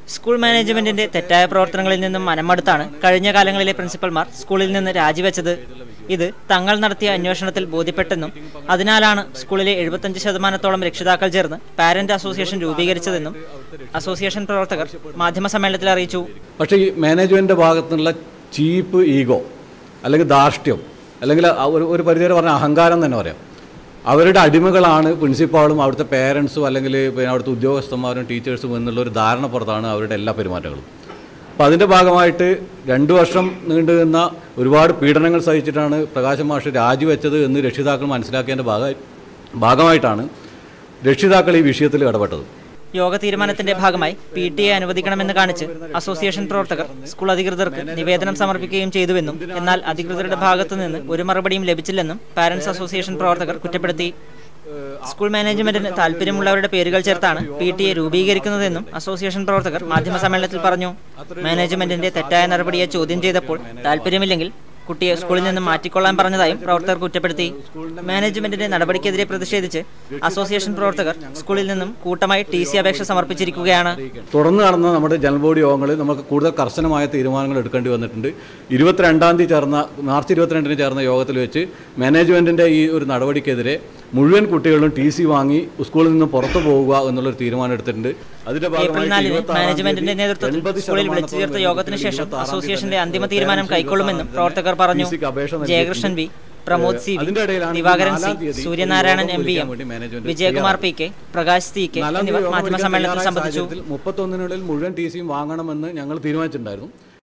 സ്കൂൾ മാനേജ്മെന്റിന്റെ തെറ്റായ പ്രവർത്തനങ്ങളിൽ നിന്നും മനമടുത്താണ് കഴിഞ്ഞ കാലങ്ങളിലെ പ്രിൻസിപ്പൽമാർ സ്കൂളിൽ നിന്ന് രാജിവെച്ചത്. ഇത് തങ്ങൾ നടത്തിയ അന്വേഷണത്തിൽ ബോധ്യപ്പെട്ടെന്നും അതിനാലാണ് സ്കൂളിലെ 75% രക്ഷിതാക്കൾ ചേർന്ന് പാരന്റ് അസോസിയേഷൻ രൂപീകരിച്ചതെന്നും അസോസിയേഷൻ പ്രവർത്തകർ മാധ്യമസമ്മേളനത്തിൽ അറിയിച്ചു. പക്ഷേ ഈ മാനേജ്മെന്റിന്റെ ഭാഗത്തുനിന്നുള്ള ചീപ്പ് ഈഗോ അല്ലെങ്കിൽ ധാർഷ്ട്യം അല്ലെങ്കിൽ ഒരു പരിധിവരെ പറഞ്ഞ അഹങ്കാരം തന്നെ പറയാം. അവരുടെ അടിമകളാണ് പ്രിൻസിപ്പാളും അവിടുത്തെ പേരൻസും അല്ലെങ്കിൽ പിന്നെ അവിടുത്തെ ഉദ്യോഗസ്ഥന്മാരും ടീച്ചേഴ്സും എന്നുള്ള ഒരു ധാരണ പുറത്താണ് അവരുടെ എല്ലാ പെരുമാറ്റങ്ങളും. അപ്പോൾ അതിൻ്റെ ഭാഗമായിട്ട് 2 വർഷം നീണ്ടുനിന്ന ഒരുപാട് പീഡനങ്ങൾ സഹിച്ചിട്ടാണ് പ്രകാശൻ മാഷ് രാജിവെച്ചത് എന്ന് രക്ഷിതാക്കൾ മനസ്സിലാക്കിയതിൻ്റെ ഭാഗമായിട്ടാണ് രക്ഷിതാക്കൾ ഈ വിഷയത്തിൽ ഇടപെട്ടത്. യോഗ തീരുമാനത്തിന്റെ ഭാഗമായി PTA അനുവദിക്കണമെന്ന് കാണിച്ച് അസോസിയേഷൻ പ്രവർത്തകർ സ്കൂൾ അധികൃതർക്ക് നിവേദനം സമർപ്പിക്കുകയും ചെയ്തുവെന്നും എന്നാൽ അധികൃതരുടെ ഭാഗത്തുനിന്ന് ഒരു മറുപടിയും ലഭിച്ചില്ലെന്നും പാരന്റ്സ് അസോസിയേഷൻ പ്രവർത്തകർ കുറ്റപ്പെടുത്തി. സ്കൂൾ മാനേജ്മെന്റിന് താല്പര്യമുള്ളവരുടെ പേരുകൾ ചേർത്താണ് PTA രൂപീകരിക്കുന്നതെന്നും അസോസിയേഷൻ പ്രവർത്തകർ മാധ്യമസമ്മേളനത്തിൽ പറഞ്ഞു. മാനേജ്മെന്റിന്റെ തെറ്റായ നടപടിയെ ചോദ്യം ചെയ്തപ്പോൾ താല്പര്യമില്ലെങ്കിൽ കുട്ടിയെ സ്കൂളിൽ നിന്നും മാറ്റിക്കൊള്ളാൻ പറഞ്ഞതായും പ്രവർത്തകർ കുറ്റപ്പെടുത്തി. മാനേജ്മെന്റിന്റെ നടപടിക്കെതിരെ പ്രതിഷേധിച്ച് അസോസിയേഷൻ പ്രവർത്തകർ സ്കൂളിൽ നിന്നും കൂട്ടമായി TC അപേക്ഷ സമർപ്പിച്ചിരിക്കുകയാണ്. തുടർന്ന് നടന്ന നമ്മുടെ ജനറൽ ബോഡി യോഗങ്ങളിൽ നമുക്ക് കൂടുതൽ കർശനമായ തീരുമാനങ്ങൾ എടുക്കേണ്ടി വന്നിട്ടുണ്ട്. 22-ാം തീയതി മാർച്ച് 22-ന് ചേർന്ന യോഗത്തിൽ വെച്ച് മാനേജ്മെന്റിന്റെ ഈ ഒരു നടപടിക്കെതിരെ മുഴുവൻ കുട്ടികളും TC വാങ്ങി സ്കൂളിൽ നിന്ന് പുറത്തു പോകുക എന്നുള്ളൊരു തീരുമാനം എടുത്തിട്ടുണ്ട്. അതിന്റെ ഏപ്രിൽ 4-ന് മാനേജ്മെന്റിന്റെ നേതൃത്വത്തിൽ സ്കൂളിൽ വിളിച്ചു ചേർത്ത യോഗത്തിന് ശേഷം അസോസിയേഷന്റെ അന്തിമ തീരുമാനം കൈക്കൊള്ളുമെന്നും പ്രവർത്തകർ പറഞ്ഞു. Jayakrishnan B, Pramod CV, Divakaran C, Suryanarayanan MBM, Vijayakumar PK, Prakash CK എന്നിവർ മാധ്യമസമ്മേളനത്തിൽ സംബന്ധിച്ചു. 31-നുള്ളിൽ മുഴുവൻ TCയും വാങ്ങണമെന്ന് ഞങ്ങൾ തീരുമാനിച്ചിട്ടുണ്ടായിരുന്നു.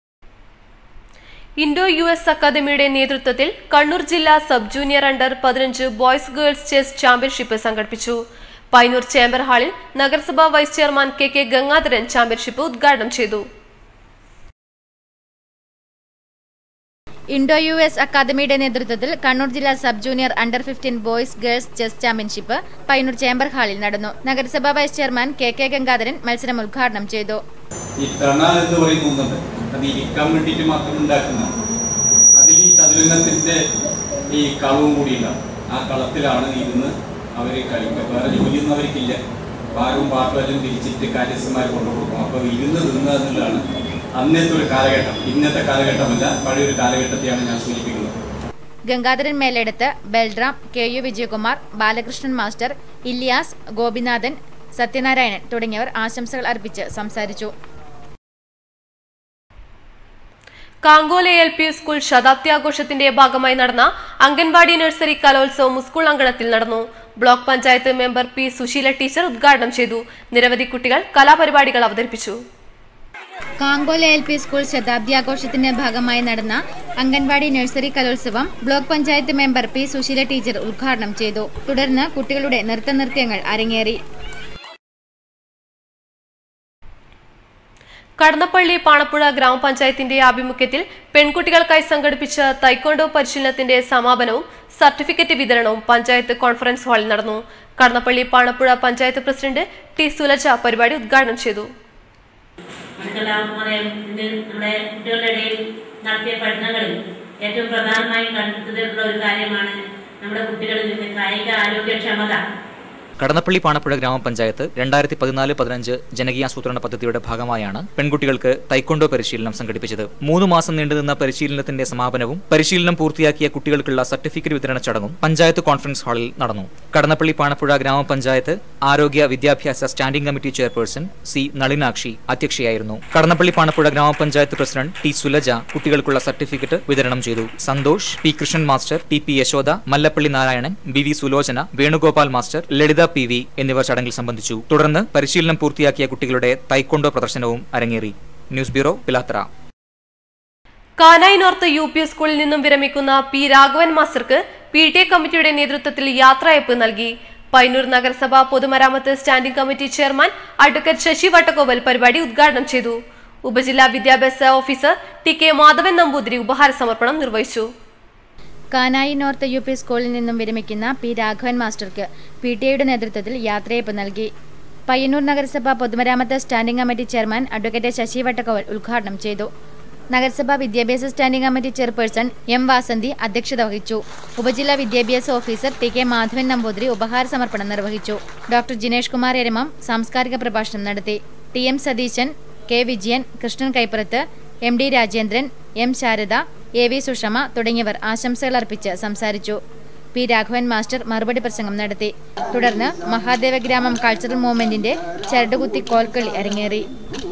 ഇൻഡോ US അക്കാദമിയുടെ നേതൃത്വത്തിൽ കണ്ണൂർ ജില്ലാ sub junior under 15 boys girls chess championship സംഘടിപ്പിച്ചു. പയ്യന്നൂർ ചേംബർ ഹാളിൽ നഗരസഭാ vice chairman KK Gangadharan championship ഉദ്ഘാടനം ചെയ്തു. ഇൻഡോ US അക്കാദമിയുടെ നേതൃത്വത്തിൽ കണ്ണൂർ ജില്ലാ sub junior under 15 boys girls chess championship Payyanur chamber ഹാളിൽ നടന്നു. നഗരസഭാ വൈസ് ചെയർമാൻ KK ഗംഗാധരൻ മത്സരം ഉദ്ഘാടനം ചെയ്തു. അത് ഇരിക്കാൻ വേണ്ടിയിട്ട് മാത്രം ഉണ്ടാക്കുന്ന അതിൽ ഈ ചതുരംഗത്തിന്റെ ഈ കളവും കൂടിയില്ല. ആ കളത്തിലാണ് ഇരുന്ന് അവർ കളിക്കുക. വേറെ ജോലിയൊന്നും അവർക്കില്ല. ഭാരവും പാട്ടും എല്ലാം തിരിച്ചിട്ട് കാര്യസ്ഥന്മാർ കൊണ്ടുപോകും. അപ്പോൾ ഇരുന്ന് തിന്നുക എന്നുള്ളതാണ് അന്നത്തെ ഒരു കാലഘട്ടം. ഇന്നത്തെ കാലഘട്ടമല്ല, പഴയൊരു കാലഘട്ടത്തെയാണ് ഞാൻ സൂചിപ്പിക്കുന്നത്. ഗംഗാധരൻ മേലെടുത്ത്, ബൽറാം, KU വിജയകുമാർ, ബാലകൃഷ്ണൻ മാസ്റ്റർ, ഇല്യാസ്, ഗോപിനാഥൻ, സത്യനാരായണൻ തുടങ്ങിയവർ ആശംസകൾ അർപ്പിച്ച് സംസാരിച്ചു. കാങ്കോല LP സ്കൂൾ ശതാബ്ദി ആഘോഷത്തിന്റെ ഭാഗമായി നടന്ന അംഗൻവാടി നഴ്സറി കലോത്സവം സ്കൂൾ അങ്കണത്തിൽ നടന്നു. Block panchayat member P Susheela teacher ഉദ്ഘാടനം ചെയ്തു. നിരവധി കുട്ടികൾ കലാപരിപാടികൾ അവതരിപ്പിച്ചു. കാങ്കോല LP സ്കൂൾ ശതാബ്ദി ആഘോഷത്തിന്റെ ഭാഗമായി നടന്ന അംഗൻവാടി നഴ്സറി കലോത്സവം block panchayat member P Susheela teacher ഉദ്ഘാടനം ചെയ്തു. തുടർന്ന് കുട്ടികളുടെ നൃത്തനൃത്യങ്ങൾ അരങ്ങേറി. കടന്നപ്പള്ളി പാണപ്പുഴ ഗ്രാമപഞ്ചായത്തിന്റെ ആഭിമുഖ്യത്തിൽ പെൺകുട്ടികൾക്കായി സംഘടിപ്പിച്ച തൈക്കോണ്ടോ പരിശീലനത്തിന്റെ സമാപനവും സർട്ടിഫിക്കറ്റ് വിതരണവും പഞ്ചായത്ത് കോൺഫറൻസ് ഹാളിൽ നടന്നു. കടന്നപ്പള്ളി പാണപ്പുഴ പഞ്ചായത്ത് പ്രസിഡന്റ് T സുലജ പരിപാടി ഉദ്ഘാടനം ചെയ്തു. നമ്മുടെ കുട്ടികളുടെ ഇടയിൽ നടത്തിയ പഠനങ്ങളിൽ ഏറ്റവും പ്രധാനമായും കണ്ടെത്തിയിട്ടുള്ള ഒരു കാര്യമാണ് നമ്മുടെ കുട്ടികളിൽ കായിക ആരോഗ്യക്ഷമത. കടന്നപ്പള്ളി പാണപ്പുഴ ഗ്രാമപഞ്ചായത്ത് 2014-15 ജനകീയാസൂത്രണ പദ്ധതിയുടെ ഭാഗമായാണ് പെൺകുട്ടികൾക്ക് തൈക്കൊണ്ടോ പരിശീലനം സംഘടിപ്പിച്ചത്. 3 മാസം നീണ്ടുനിന്ന പരിശീലനത്തിന്റെ സമാപനവും പരിശീലനം പൂർത്തിയാക്കിയ കുട്ടികൾക്കുള്ള സർട്ടിഫിക്കറ്റ് വിതരണ ചടങ്ങും പഞ്ചായത്ത് കോൺഫറൻസ് ഹാളിൽ നടന്നു. കടന്നപ്പള്ളി പാണപ്പുഴ ഗ്രാമപഞ്ചായത്ത് ആരോഗ്യ വിദ്യാഭ്യാസ standing committee chairperson C Nalinakshi അധ്യക്ഷയായിരുന്നു. കടന്നപ്പള്ളി പാണപ്പുഴ ഗ്രാമപഞ്ചായത്ത് പ്രസിഡന്റ് T സുലജ കുട്ടികൾക്കുള്ള സർട്ടിഫിക്കറ്റ് വിതരണം ചെയ്തു. Santhosh, P Krishnan master, TP Yashoda, Mallappally Narayanan, BV Sulochana, Venugopal master, Lalitha PV എന്നിവർ ചടങ്ങിൽ സംബന്ധിച്ചു. തുടർന്ന് പരിശീലനം പൂർത്തിയാക്കിയ കുട്ടികളുടെ തൈക്കൊണ്ടോ പ്രദർശനവും അരങ്ങേറി. News bureau, Pilathara. Kanayi north UP സ്കൂളിൽ നിന്നും വിരമിക്കുന്ന P രാഘവൻ മാസ്റ്റർക്ക് PTA കമ്മിറ്റിയുടെ നേതൃത്വത്തിൽ യാത്രയയപ്പ് നൽകി. പയ്യന്നൂർ നഗരസഭ പൊതുമരാമത്ത് standing committee chairman advocate Sasi Vattakkoval പരിപാടി ഉദ്ഘാടനം ചെയ്തു. ഉപജില്ലാ വിദ്യാഭ്യാസ ഓഫീസർ TK മാധവൻ നമ്പൂതിരി ഉപഹാര സമർപ്പണം നിർവഹിച്ചു. കാനായി നോർത്ത് UP സ്കൂളിൽ നിന്നും വിരമിക്കുന്ന P രാഘവൻ മാസ്റ്റർക്ക് PTAയുടെ നേതൃത്വത്തിൽ യാത്രയയപ്പ് നൽകി. പയ്യന്നൂർ നഗരസഭ പൊതുമരാമത്ത് standing committee chairman advocate Sasi Vattakkoval ഉദ്ഘാടനം ചെയ്തു. നഗരസഭാ വിദ്യാഭ്യാസ standing committee chairperson M Vasanthi അധ്യക്ഷത വഹിച്ചു. ഉപജില്ലാ വിദ്യാഭ്യാസ ഓഫീസർ TK മാധവൻ നമ്പൂതിരി ഉപഹാര സമർപ്പണം നിർവഹിച്ചു. ഡോക്ടർ ജിനേഷ് കുമാർ എരമം സാംസ്കാരിക പ്രഭാഷണം നടത്തി. TM Satheesan, K Vijayan, Krishnan Kaippurath, MD Rajendran, M Sarada, AV Sushama തുടങ്ങിയവർ ആശംസകൾ അർപ്പിച്ച് സംസാരിച്ചു. P രാഘവൻ മാസ്റ്റർ മറുപടി പ്രസംഗം നടത്തി. തുടർന്ന് മഹാദേവഗ്രാമം കൾച്ചറൽ മൂവ്മെന്റിന്റെ ചരടുകുത്തി കോൽക്കളി അരങ്ങേറി.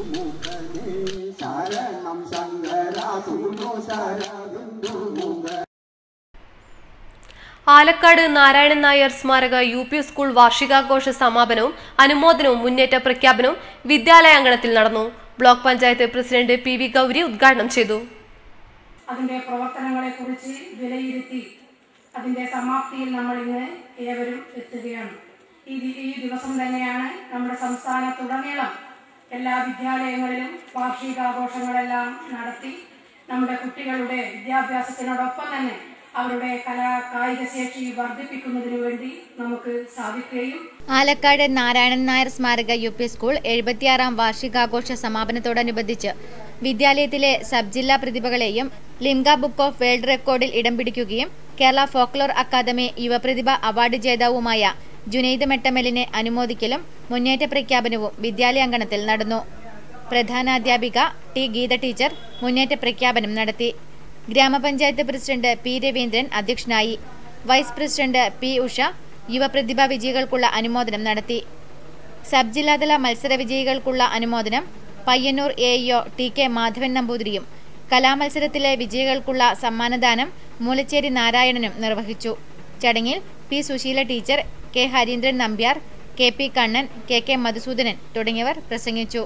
ആലക്കാട് നാരായണൻ നായർ സ്മാരക UP സ്കൂൾ വാർഷികാഘോഷ സമാപനവും അനുമോദനവും മുന്നേറ്റ പ്രഖ്യാപനവും വിദ്യാലയാങ്കണത്തിൽ നടന്നു. Block panchayat president PV Gauri ഉദ്ഘാടനം ചെയ്തു. അതിന്റെ പ്രവർത്തനങ്ങളെക്കുറിച്ച് വിലയിരുത്തി അതിന്റെ സമാപ്തിയിൽ നമ്മൾ ഇന്ന് ഏവരും എത്തുകയാണ്. ഈ ദിവസം തന്നെയാണ് നമ്മുടെ സംസ്ഥാനത്തുടനീളം എല്ലാ വിദ്യാലയങ്ങളിലും വാർഷികാഘോഷങ്ങളെല്ലാം നടത്തി നമ്മുടെ കുട്ടികളുടെ വിദ്യാഭ്യാസത്തിനോടൊപ്പം തന്നെ അവരുടെ കായിക ശേഷി വർദ്ധിപ്പിക്കുന്നതിനു വേണ്ടി നമുക്ക് സാധിക്കുകയും. ആലക്കാട് നാരായണൻ നായർ സ്മാരക UP സ്കൂൾ 76ാം വാർഷികാഘോഷ സമാപനത്തോടനുബന്ധിച്ച് വിദ്യാലയത്തിലെ സബ് ജില്ലാ പ്രതിഭകളെയും ലിംഗ ബുക്ക് ഓഫ് വേൾഡ് റെക്കോർഡിൽ ഇടം പിടിക്കുകയും കേരള ഫോക്ലോർ അക്കാദമി യുവപ്രതിഭ അവാർഡ് ജേതാവുമായ ജുനൈദ് മെട്ടമലിനെ അനുമോദിക്കലും മുന്നേറ്റ പ്രഖ്യാപനവും വിദ്യാലയാങ്കണത്തിൽ നടന്നു. പ്രധാനാധ്യാപിക T ഗീത ടീച്ചർ മുന്നേറ്റ പ്രഖ്യാപനം നടത്തി. ഗ്രാമപഞ്ചായത്ത് പ്രസിഡന്റ് P രവീന്ദ്രൻ അധ്യക്ഷനായി. വൈസ് പ്രസിഡന്റ് P ഉഷ യുവപ്രതിഭാ വിജയികൾക്കുള്ള അനുമോദനം നടത്തി. സബ് ജില്ലാതല മത്സര വിജയികൾക്കുള്ള അനുമോദനം പയ്യന്നൂർ AEO TK മാധവൻ നമ്പൂതിരിയും കലാമത്സരത്തിലെ വിജയികൾക്കുള്ള സമ്മാനദാനം മൂലച്ചേരി നാരായണനും നിർവഹിച്ചു. ചടങ്ങിൽ P Susheela teacher, K Hareendran Nambiar, KP Kannan, KK Madhusoodanan തുടങ്ങിയവർ പ്രസംഗിച്ചു.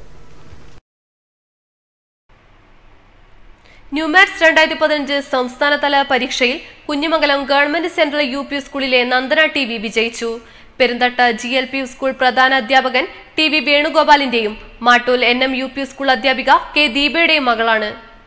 ന്യൂമാറ്റ്സ് 2015 സംസ്ഥാനതല പരീക്ഷയിൽ കുഞ്ഞിമംഗലം ഗവൺമെന്റ് സെൻട്രൽ UP സ്കൂളിലെ നന്ദന TV വിജയിച്ചു. പെരുന്തട്ട GLP സ്കൂൾ പ്രധാന അധ്യാപകൻ TV വേണുഗോപാലിന്റെയും മാട്ടൂൽ NM UP സ്കൂൾ അധ്യാപിക K ദീപയുടെയും മകളാണ്.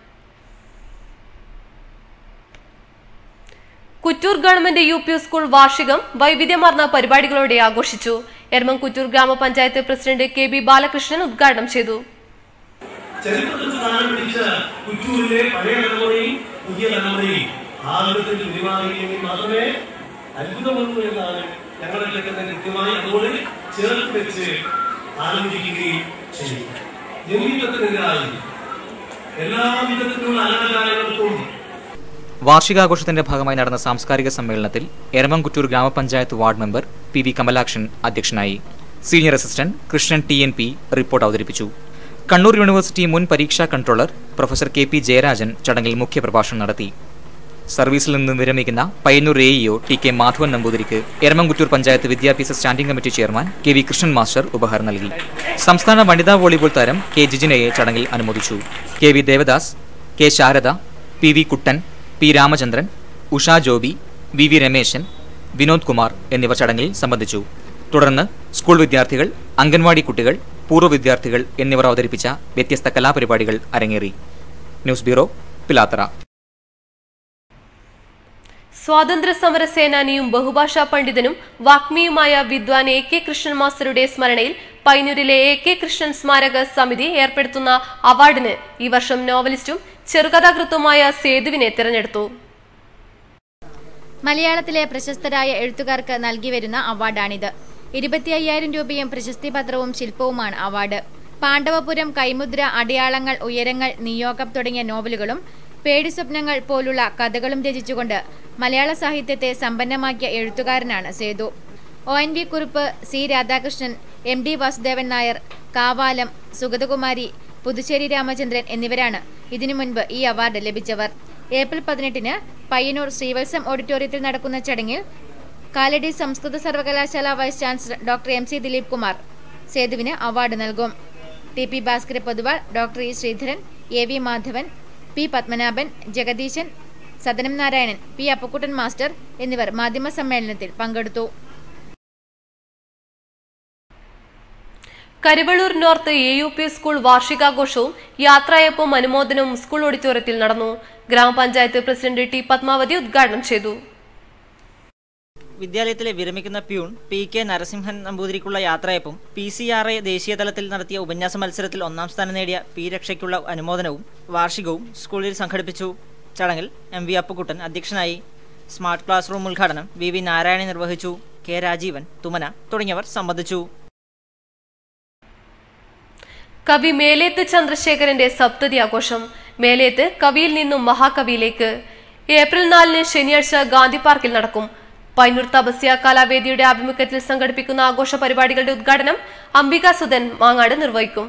കുറ്റൂർ ഗവൺമെന്റ് UP സ്കൂൾ വാർഷികം വൈവിധ്യമാർന്ന പരിപാടികളോടെ ആഘോഷിച്ചു. എർമം കുറ്റൂർ ഗ്രാമപഞ്ചായത്ത് പ്രസിഡന്റ് KB ബാലകൃഷ്ണൻ ഉദ്ഘാടനം ചെയ്തു. ചരിത്രത്തിൽ സ്ഥാനം പിടിച്ച കുറ്റൂരിലെ പഴയ തലമുറയും പുതിയ തലമുറയും ആളുകൾ പെരുമാറുകയെങ്കിൽ മാത്രമേ അത്ഭുതമുള്ളൂ എന്നാണ് ഞങ്ങളൊക്കെ തന്നെ കൃത്യമായി അതോട് ചേർത്ത് വെച്ച് ആലോചിക്കുകയും ചെയ്യും. ജനീയത്തിനെതിരായി എല്ലാ വിധത്തിലുള്ള അനാചാരങ്ങൾക്കും. വാർഷികാഘോഷത്തിന്റെ ഭാഗമായി നടന്ന സാംസ്കാരിക സമ്മേളനത്തിൽ എരമംകുറ്റൂർ ഗ്രാമപഞ്ചായത്ത് വാർഡ് മെമ്പർ PV കമലാക്ഷൻ അധ്യക്ഷനായി. Senior assistant Krishnan TNP report അവതരിപ്പിച്ചു. കണ്ണൂർ യൂണിവേഴ്സിറ്റി മുൻ പരീക്ഷാ കൺട്രോളർ പ്രൊഫസർ KP ജയരാജൻ ചടങ്ങിൽ മുഖ്യപ്രഭാഷണം നടത്തി. സർവീസിൽ നിന്ന് വിരമിക്കുന്ന പയ്യന്നൂർ AEO TK മാധവൻ നമ്പൂതിരിക്ക് എരമംകുറ്റൂർ പഞ്ചായത്ത് വിദ്യാഭ്യാസ standing committee chairman KV Krishnan master ഉപഹാരം നൽകി. സംസ്ഥാന വനിതാ വോളിബോൾ താരം K ജിജിനയെ ചടങ്ങിൽ അനുമോദിച്ചു. KV Devdas, K Sharada, PV കുട്ടൻ, P രാമചന്ദ്രൻ, ഉഷ ജോബി, VV രമേശൻ, വിനോദ് കുമാർ എന്നിവർ ചടങ്ങിൽ സംബന്ധിച്ചു. തുടർന്ന് സ്കൂൾ വിദ്യാർത്ഥികൾ, അംഗൻവാടി കുട്ടികൾ, പൂർവ്വ വിദ്യാർത്ഥികൾ എന്നിവർ അവതരിപ്പിച്ച വ്യത്യസ്ത കലാപരിപാടികൾ അരങ്ങേറി. News bureau, Pilathara. സ്വാതന്ത്ര്യ സമര സേനാനിയും ബഹുഭാഷാ പണ്ഡിതനും വാഗ്മിയുമായ വിദ്വാൻ AK കൃഷ്ണൻ മാസ്റ്ററുടെ സ്മരണയിൽ പയ്യന്നൂരിലെ AK കൃഷ്ണൻ സ്മാരക സമിതി ഏർപ്പെടുത്തുന്ന അവാർഡിന് ഈ വർഷം നോവലിസ്റ്റും ചെറുകഥാകൃത്തുമായ സേതുവിനെ തിരഞ്ഞെടുത്തു. മലയാളത്തിലെ പ്രശസ്തരായ എഴുത്തുകാർക്ക് നൽകി വരുന്ന അവാർഡാണിത്. 25,000 രൂപയും പ്രശസ്തി പത്രവും ശില്പവുമാണ് അവാർഡ്. പാണ്ഡവപുരം, കൈമുദ്ര, അടയാളങ്ങൾ, ഉയരങ്ങൾ, നിയോഗം തുടങ്ങിയ നോവലുകളും പേടിസ്വപ്നങ്ങൾ പോലുള്ള കഥകളും രചിച്ചുകൊണ്ട് മലയാള സാഹിത്യത്തെ സമ്പന്നമാക്കിയ എഴുത്തുകാരനാണ് Sethu. ONV Kurup, C Radhakrishnan, MD Vasudevan Nair, Kavalam, Sugathakumari, Puthussery Ramachandran എന്നിവരാണ് ഇതിനു മുൻപ് ഈ അവാർഡ് ലഭിച്ചവർ. ഏപ്രിൽ 18-ന് പയ്യന്നൂർ ശ്രീവത്സം ഓഡിറ്റോറിയത്തിൽ നടക്കുന്ന ചടങ്ങിൽ കാലടി സംസ്കൃത സർവകലാശാല vice chancellor doctor MC Dileep Kumar സേതുവിന് അവാർഡ് നൽകും. TP Bhaskara Poduval, doctor E Sreedharan, AV Madhavan, P Padmanabhan, Jagadeesan, Sadanam Narayanan, P Appukuttan master എന്നിവർ മാധ്യമ സമ്മേളനത്തിൽ പങ്കെടുത്തു. കരിവള്ളൂർ നോർത്ത് AUP സ്കൂൾ വാർഷികാഘോഷവും യാത്രയപ്പവും അനുമോദനവും സ്കൂൾ ഓഡിറ്റോറിയത്തിൽ നടന്നു. ഗ്രാമപഞ്ചായത്ത് പ്രസിഡന്റ് T പത്മാവതി ഉദ്ഘാടനം ചെയ്തു. വിദ്യാലയത്തിലെ വിരമിക്കുന്ന പ്യൂൺ PK നരസിംഹൻ നമ്പൂതിരിക്കുള്ള യാത്രയപ്പും PCRA ദേശീയ തലത്തിൽ നടത്തിയ ഉപന്യാസ മത്സരത്തിൽ 1ാം സ്ഥാനം നേടിയ P രക്ഷയ്ക്കുള്ള അനുമോദനവും വാർഷികവും സ്കൂളിൽ സംഘടിപ്പിച്ചു. ചടങ്ങിൽ MV അപ്പുക്കുട്ടൻ അധ്യക്ഷനായി. സ്മാർട്ട് ക്ലാസ് റൂം ഉദ്ഘാടനം VV നാരായണൻ നിർവഹിച്ചു. K രാജീവൻ, തുമന തുടങ്ങിയവർ സംബന്ധിച്ചു. കവി മേലേത്ത് ചന്ദ്രശേഖരന്റെ സപ്തതി ആഘോഷം. മേലേത്ത് കവിയിൽ നിന്നും മഹാകവിയിലേക്ക് ഏപ്രിൽ 4 ശനിയാഴ്ച ഗാന്ധി പാർക്കിൽ നടക്കും. പയ്യന്നൂർ തപസ്യ കലാവേദിയുടെ ആഭിമുഖ്യത്തിൽ സംഘടിപ്പിക്കുന്ന ആഘോഷ പരിപാടികളുടെ ഉദ്ഘാടനം അംബികാസുധൻ മാങ്ങാട് നിർവഹിക്കും.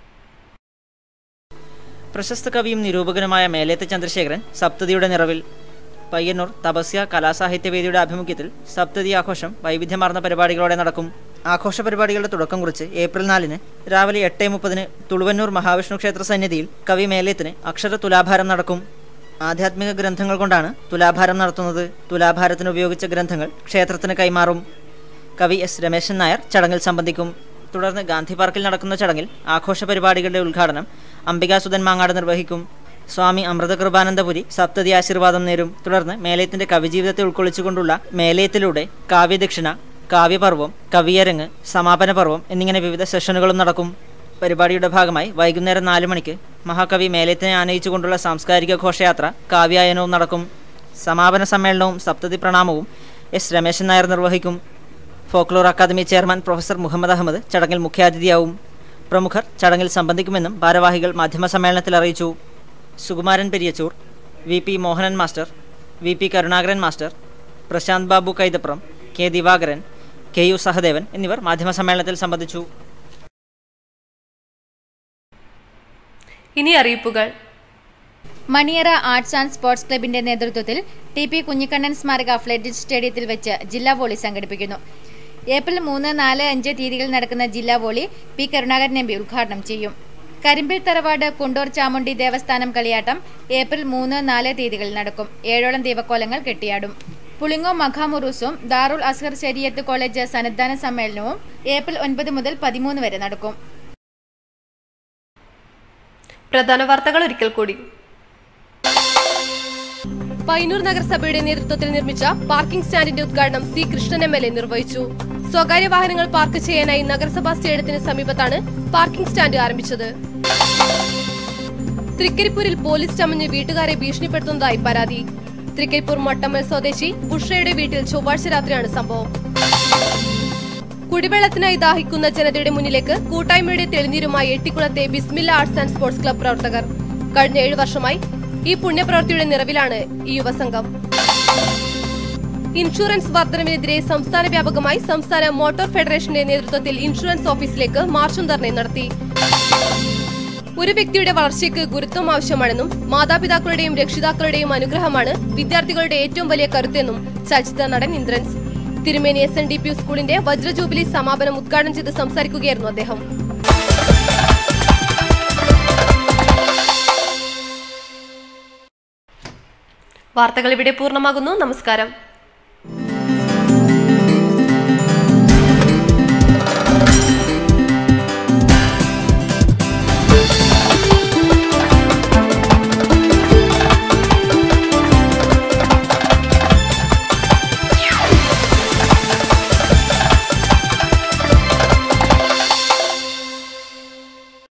പ്രശസ്ത കവിയും നിരൂപകനുമായ മേലേത്ത് ചന്ദ്രശേഖരൻ സപ്തതിയുടെ നിറവിൽ. പയ്യന്നൂർ തപസ്യ കലാസാഹിത്യവേദിയുടെ ആഭിമുഖ്യത്തിൽ സപ്തതി ആഘോഷം വൈവിധ്യമാർന്ന പരിപാടികളോടെ നടക്കും. ആഘോഷ പരിപാടികളുടെ തുടക്കം കുറിച്ച് ഏപ്രിൽ 4 രാവിലെ 8:30 തുളുവന്നൂർ മഹാവിഷ്ണു ക്ഷേത്ര സന്നിധിയിൽ കവി മേലേത്തിന് അക്ഷര തുലാഭാരം നടക്കും. ആധ്യാത്മിക ഗ്രന്ഥങ്ങൾ കൊണ്ടാണ് തുലാഭാരം നടത്തുന്നത്. തുലാഭാരത്തിന് ഉപയോഗിച്ച ഗ്രന്ഥങ്ങൾ ക്ഷേത്രത്തിന് കൈമാറും. കവി എസ് രമേശൻ നായർ ചടങ്ങിൽ സംബന്ധിക്കും. തുടർന്ന് ഗാന്ധി പാർക്കിൽ നടക്കുന്ന ചടങ്ങിൽ ആഘോഷ പരിപാടികളുടെ ഉദ്ഘാടനം അംബികാസുധൻ മാങ്ങാട് നിർവഹിക്കും. സ്വാമി അമൃതകൃപാനന്ദപുരി സപ്തതി ആശീർവാദം നേരും. തുടർന്ന് മേലേത്തിന്റെ കവിജീവിതത്തെ ഉൾക്കൊള്ളിച്ചുകൊണ്ടുള്ള മേലേത്തിലൂടെ കാവ്യദക്ഷിണ, കാവ്യപർവം, കവിയരങ്ങ്, സമാപന പർവം എന്നിങ്ങനെ വിവിധ സെഷനുകളും നടക്കും. പരിപാടിയുടെ ഭാഗമായി വൈകുന്നേരം 4 മണിക്ക് മഹാകവി മേലേത്തിനെ ആനയിച്ചുകൊണ്ടുള്ള സാംസ്കാരിക ഘോഷയാത്ര കാവ്യായനവും നടക്കും. സമാപന സമ്മേളനവും സപ്തതി പ്രണാമവും എസ് രമേശൻ നായർ നിർവഹിക്കും. Folklore academy chairman professor Muhammad Ahmed ചടങ്ങിൽ മുഖ്യാതിഥിയാവും. പ്രമുഖർ ചടങ്ങിൽ സംബന്ധിക്കുമെന്നും ഭാരവാഹികൾ മാധ്യമസമ്മേളനത്തിൽ അറിയിച്ചു. Sukumaran Periyachur, VP Mohanan master, VP Karunakaran master, Prasanth Babu Kaithapram, K Divakaran, KU Sahadevan എന്നിവർ മാധ്യമസമ്മേളനത്തിൽ സംബന്ധിച്ചു. ഇനി അറിയിപ്പുകൾ. മണിയറ ആർട്സ് ആൻഡ് സ്പോർട്സ് ക്ലബിന്റെ നേതൃത്വത്തിൽ TP കുഞ്ഞിക്കണ്ണൻ സ്മാരക അത്ലറ്റിക്സ് സ്റ്റേഡിയത്തിൽ വെച്ച് ജില്ലാ വോളി സംഘടിപ്പിക്കുന്നു. ഏപ്രിൽ 3, 4, 5 തീയതികളിൽ നടക്കുന്ന ജില്ലാ വോളി P കരുണാകരൻ MP ഉദ്ഘാടനം ചെയ്യും. കരിമ്പിൽ തറവാട് കുണ്ടോർ ചാമുണ്ടി ദേവസ്ഥാനം കളിയാട്ടം ഏപ്രിൽ 3, 4 തീയതികളിൽ നടക്കും. 7ഓളം ദൈവക്കോലങ്ങൾ കെട്ടിയാടും. പുളിങ്ങോ മഖാമുറൂസും ദാറുൽ അസ്ഹർ ശരീയത്ത് കോളേജ് സന്നദ്ധാന സമ്മേളനവും ഏപ്രിൽ 9 മുതൽ 13 വരെ നടക്കും. പ്രധാന വാർത്തകൾ ഒരിക്കൽ കൂടി. പയ്യന്നൂർ നഗരസഭയുടെ നേതൃത്വത്തിൽ നിർമ്മിച്ച പാർക്കിംഗ് സ്റ്റാൻഡിന്റെ ഉദ്ഘാടനം C കൃഷ്ണൻ MLA നിർവഹിച്ചു. സ്വകാര്യ വാഹനങ്ങൾ പാർക്ക് ചെയ്യാനായി നഗരസഭാ സ്റ്റേഡിയത്തിന് സമീപത്താണ് പാർക്കിംഗ് സ്റ്റാൻഡ് ആരംഭിച്ചത്. തൃക്കരിപ്പൂരിൽ പോലീസ് ചമഞ്ഞ് വീട്ടുകാരെ ഭീഷണിപ്പെടുത്തുന്നതായി പരാതി. തൃക്കരിപ്പൂർ മൊട്ടമ്മൽ സ്വദേശി ബുഷയുടെ വീട്ടിൽ ചൊവ്വാഴ്ച രാത്രിയാണ് സംഭവം. കുടിവെള്ളത്തിനായി ദാഹിക്കുന്ന ജനതയുടെ മുന്നിലേക്ക് കൂട്ടായ്മയുടെ തെളിനീരുമായി എട്ടിക്കുളത്തെ Bismilla arts and sports club പ്രവർത്തകർ. കഴിഞ്ഞ 7 വർഷമായി ഈ പുണ്യപ്രവൃത്തിയുടെ നിറവിലാണ് ഈ യുവസംഘം. ഇൻഷുറൻസ് വർധനവിനെതിരെ സംസ്ഥാന വ്യാപകമായി സംസ്ഥാന മോട്ടോർ ഫെഡറേഷന്റെ നേതൃത്വത്തിൽ ഇൻഷുറൻസ് ഓഫീസിലേക്ക് മാർച്ചും ധർണയും നടത്തി. ഒരു വ്യക്തിയുടെ വളർച്ചയ്ക്ക് ഗുരുത്വം ആവശ്യമാണെന്നും മാതാപിതാക്കളുടെയും രക്ഷിതാക്കളുടെയും അനുഗ്രഹമാണ് വിദ്യാർത്ഥികളുടെ ഏറ്റവും വലിയ കരുത്തെന്നും ചലച്ചിത്ര നടൻ ഇന്ദ്രൻസ്. തിരുമേനി SNDP സ്കൂളിന്റെ വജ്രജൂബിലി സമാപനം ഉദ്ഘാടനം ചെയ്ത് സംസാരിക്കുകയായിരുന്നു അദ്ദേഹം. വാർത്തകൾ ഇവിടെ പൂർണ്ണമാകുന്നു. നമസ്കാരം.